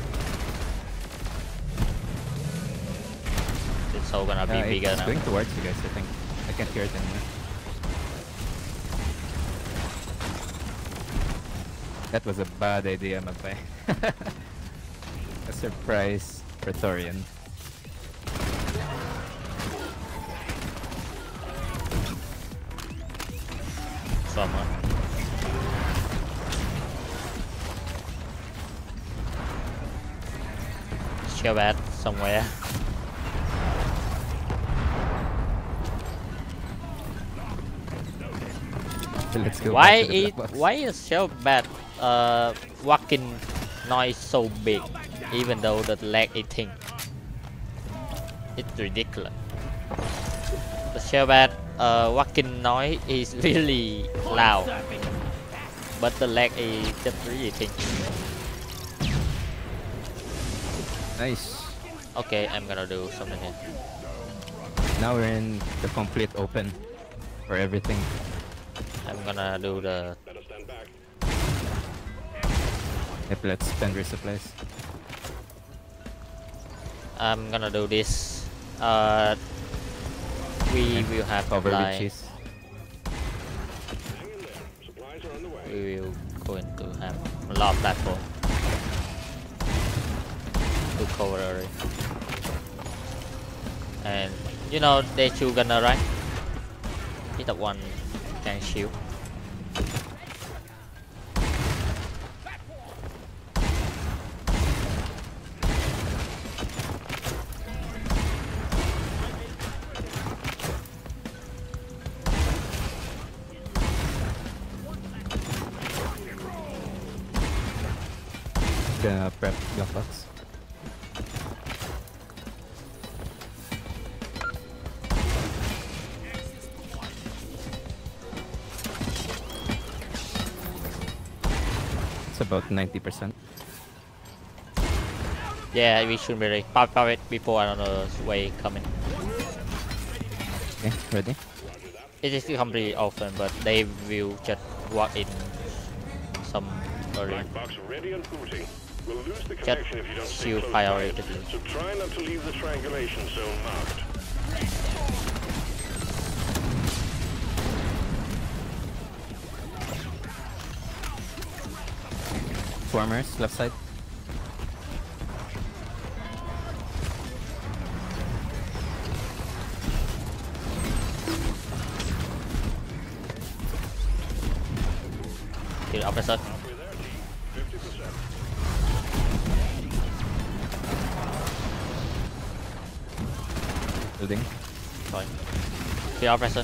It's all gonna be Uh, bigger it's now. going towards you guys, I think. I can't hear it anymore. That was a bad idea, Magpie. A surprise Praetorian. Summer. Shell bat somewhere. So let's go Why back to the is black box. why is shell bat uh walking noise so big, even though the leg is thin? It's ridiculous. The shell bat uh walking noise is really loud, but the leg is just really thin. Nice. Okay, I'm gonna do something here. Now we're in the complete open for everything. I'm gonna do the Yep, let's spend resupplies. I'm gonna do this. Uh, we will have to Cover with fly. cheese. We will going to have a lot of platform to cover already. And you know they two gonna right? Hit that one can shield. Gonna prep glove box. It's about ninety percent. Yeah, we should be ready. Pop, pop it before another wave coming. Okay, ready? It is completely open, but they will just walk in some area. Black box ready and booting. We'll lose the Just connection if you don't stay shield close fire by. it. So try not to leave the triangulation zone marked. Swarmers, left side. Kill officer. Halfway there, team. fifty percent. Building. Sorry. Kill officer.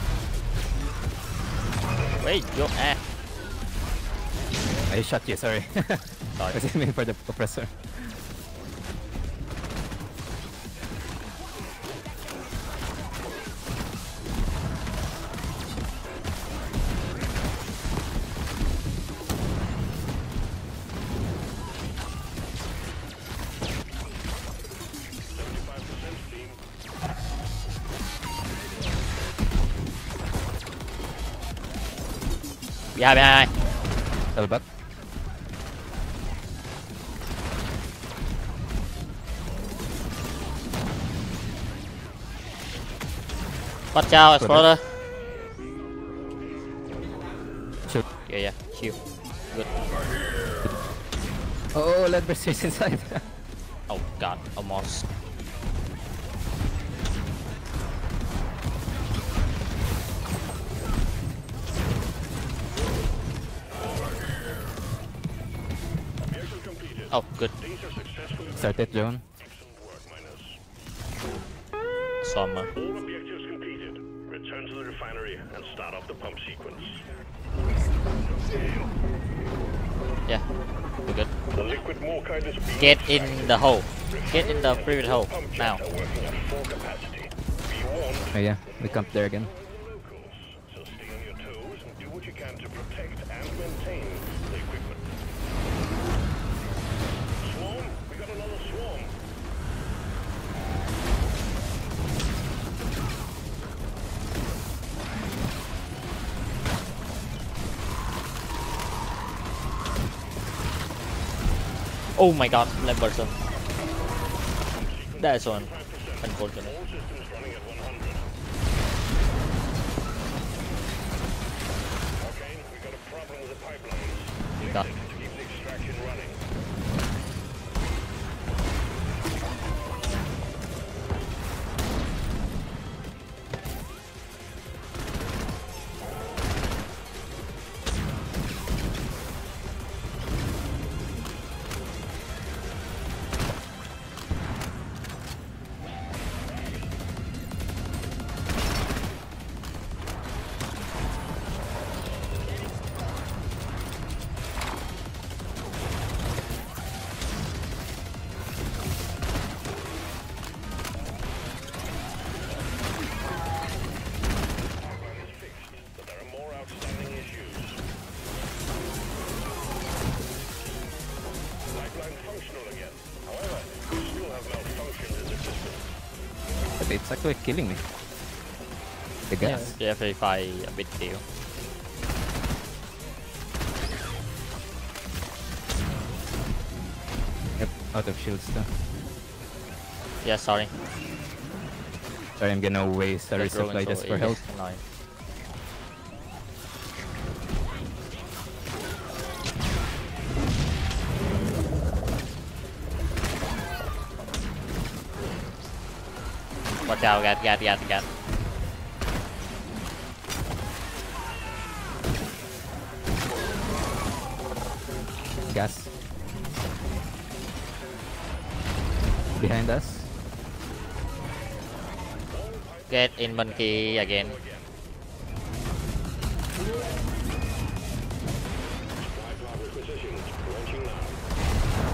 Wait, your ass. I shot you, sorry. Sorry. I was aiming for the oppressor. seventy-five percent, team. Behind, behind. Fell back. Watch out, explorer. Shoot. Yeah, yeah. Shield. Good. Oh, lead burst inside. Oh god, almost. Mission completed. Oh, good. Data successfully. Started drone. Excellent work, miners. Summer. All objectives completed. Return to the refinery and start up the pump sequence. Yeah, we're good. The liquid morkite is being Get in the hole. Get in the previous hole pump now. jets are working at full capacity. Be warned, Oh yeah, we camped there again. locals. So stay on your toes and do what you can to protect and maintain the equipment. Swarm, we got another swarm. Oh my god, left person. That's one. Unfortunate. All systems running at one hundred. Okay, we got a problem with the pipelines. Fix Got- it to keep the extraction running. Pipeline is fixed, but there are more outstanding issues. Pipeline functional again. However, we still have malfunctions in the system. But it's actually killing me. The Yeah, gas. yeah, verify a bit deal. Yep, out of shields too. Yeah, sorry. Sorry, I'm gonna waste a That's resupply ruined, just so for it health. is annoying. Watch out, gat, gat, gat, gat. Gas. Behind us. Get in monkey again. Supply block requisitioned. Launching now.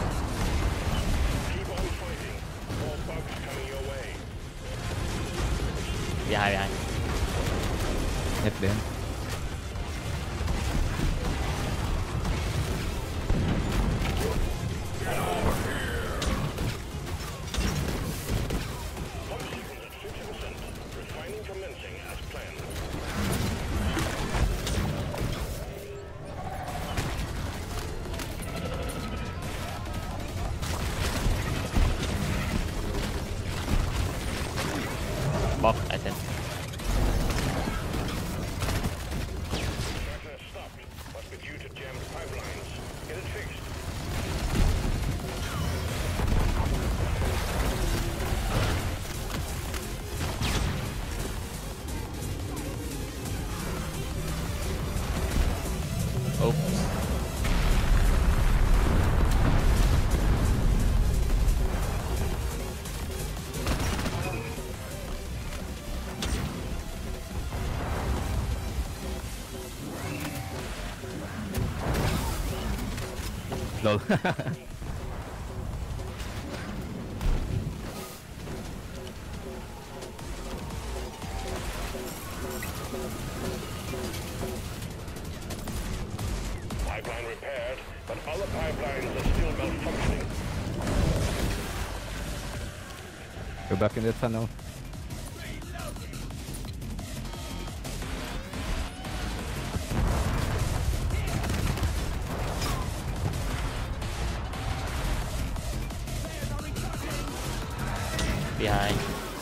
Behind, behind. Yep, Ben. Pump sequence at fifty percent. Refining commencing as planned. Box, I think. Extraction has stopped. Must be due to jammed pipelines. Get it fixed. Oops. Lol. Pipeline repaired, but other pipelines are still malfunctioning. Go back in the tunnel. Behind.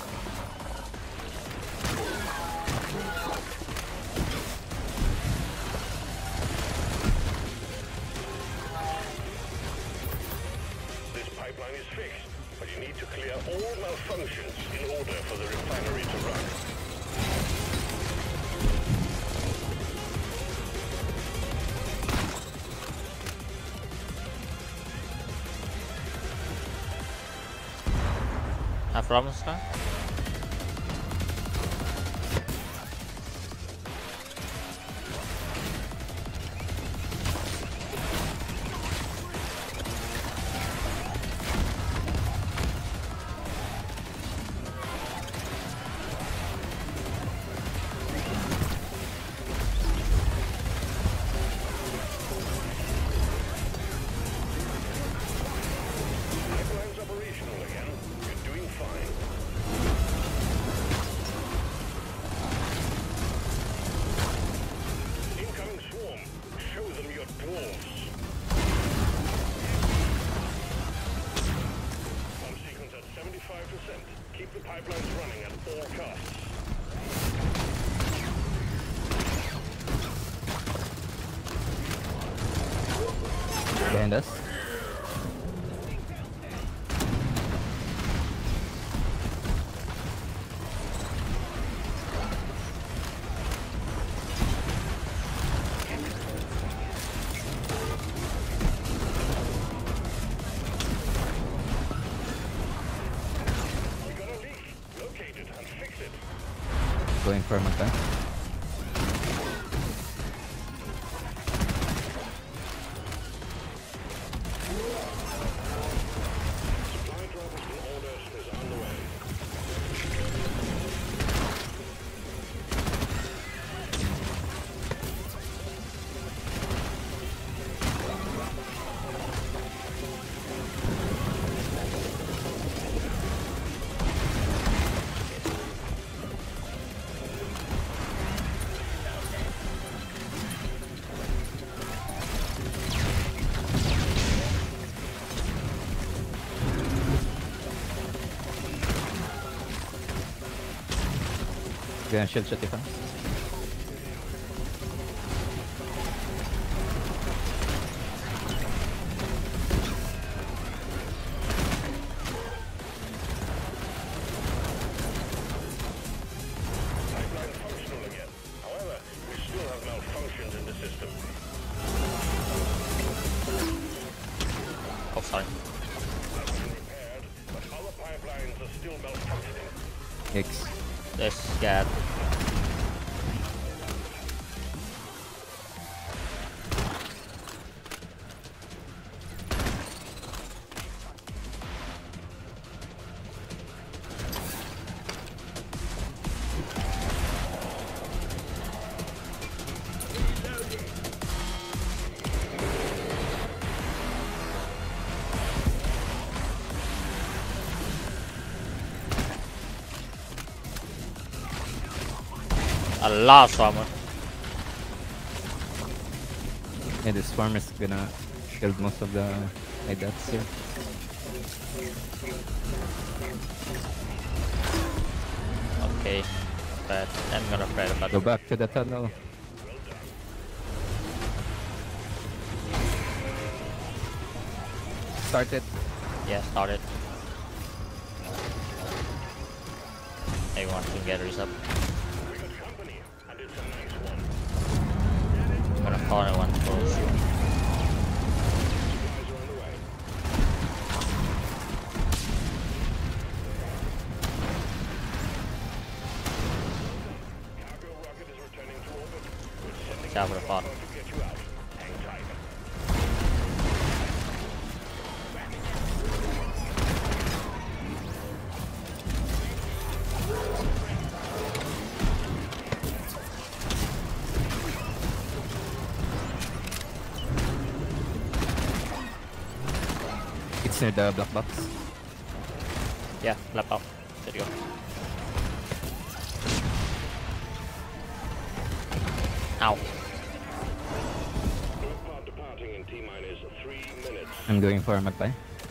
This pipeline is fixed, but you need to clear all malfunctions in order for the refinery to run. Have problems, huh? Pipeline's operational again. You're doing fine. Incoming swarm. Show them your dwarves. Pump sequence at seventy-five percent. Keep the pipelines running at all costs. Behind us. We got a leak. Locate it and fix it. Going for a tank. Supply drop has been ordered and is on the way. Gonna shield shot if I'm. Pipeline functional again. However, we still have malfunctions in the system. Oh, sorry. Pipeline repaired, but other pipelines are still malfunctioning. X. Let's get. A lot of swarmer. Yeah, the swarm is gonna kill most of the Idats here. Okay, but I'm gonna pray about Go back to the tunnel. Start it. Yeah, start it. Everyone can get up. I'm gonna corner one close. Watch out for the pot. It's near the black box. Yeah, lap up. There you go. Ow. Pod departing in T minus three minutes. I'm going for a magpie.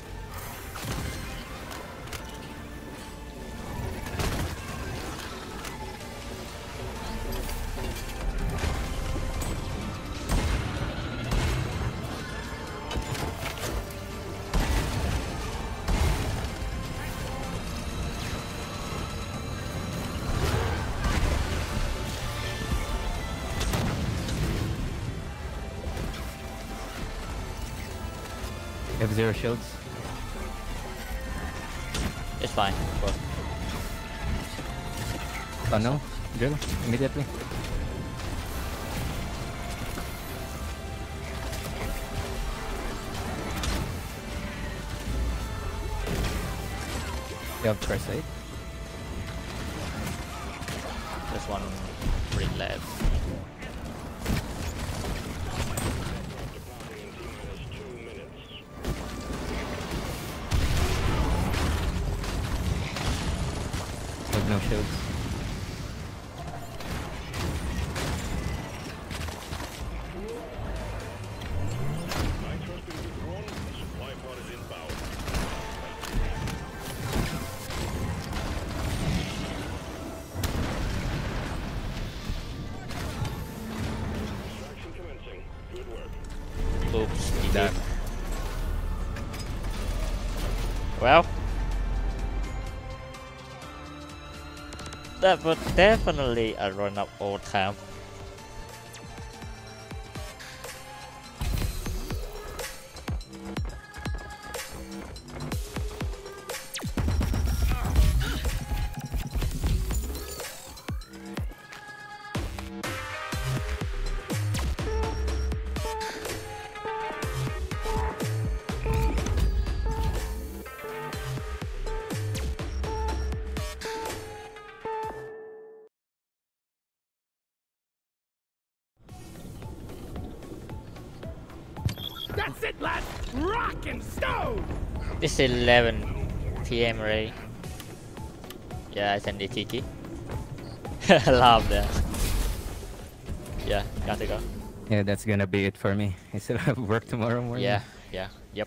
You have zero shields. It's fine. Go. Tunnel. Drill. Immediately. You have first aid. This one pretty left. Have no shields. Nitros been withdrawn. Supply pod is inbound. Extraction commencing. Good work. Oops, he That. did. Well, that was definitely a run up all time. That's it, lad! Rock and stone! It's eleven P M already. Yeah, I send the Tiki. I love that. Yeah, gotta go. Yeah, that's gonna be it for me. I still have work tomorrow morning. Yeah, yeah, yep.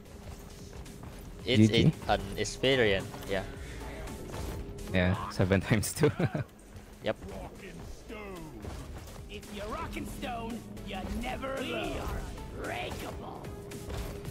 It's G G. it, an experience. Yeah, Yeah, seven times two. yep. Rock and stone! If you're rockin' stone, you never lose. Unbreakable.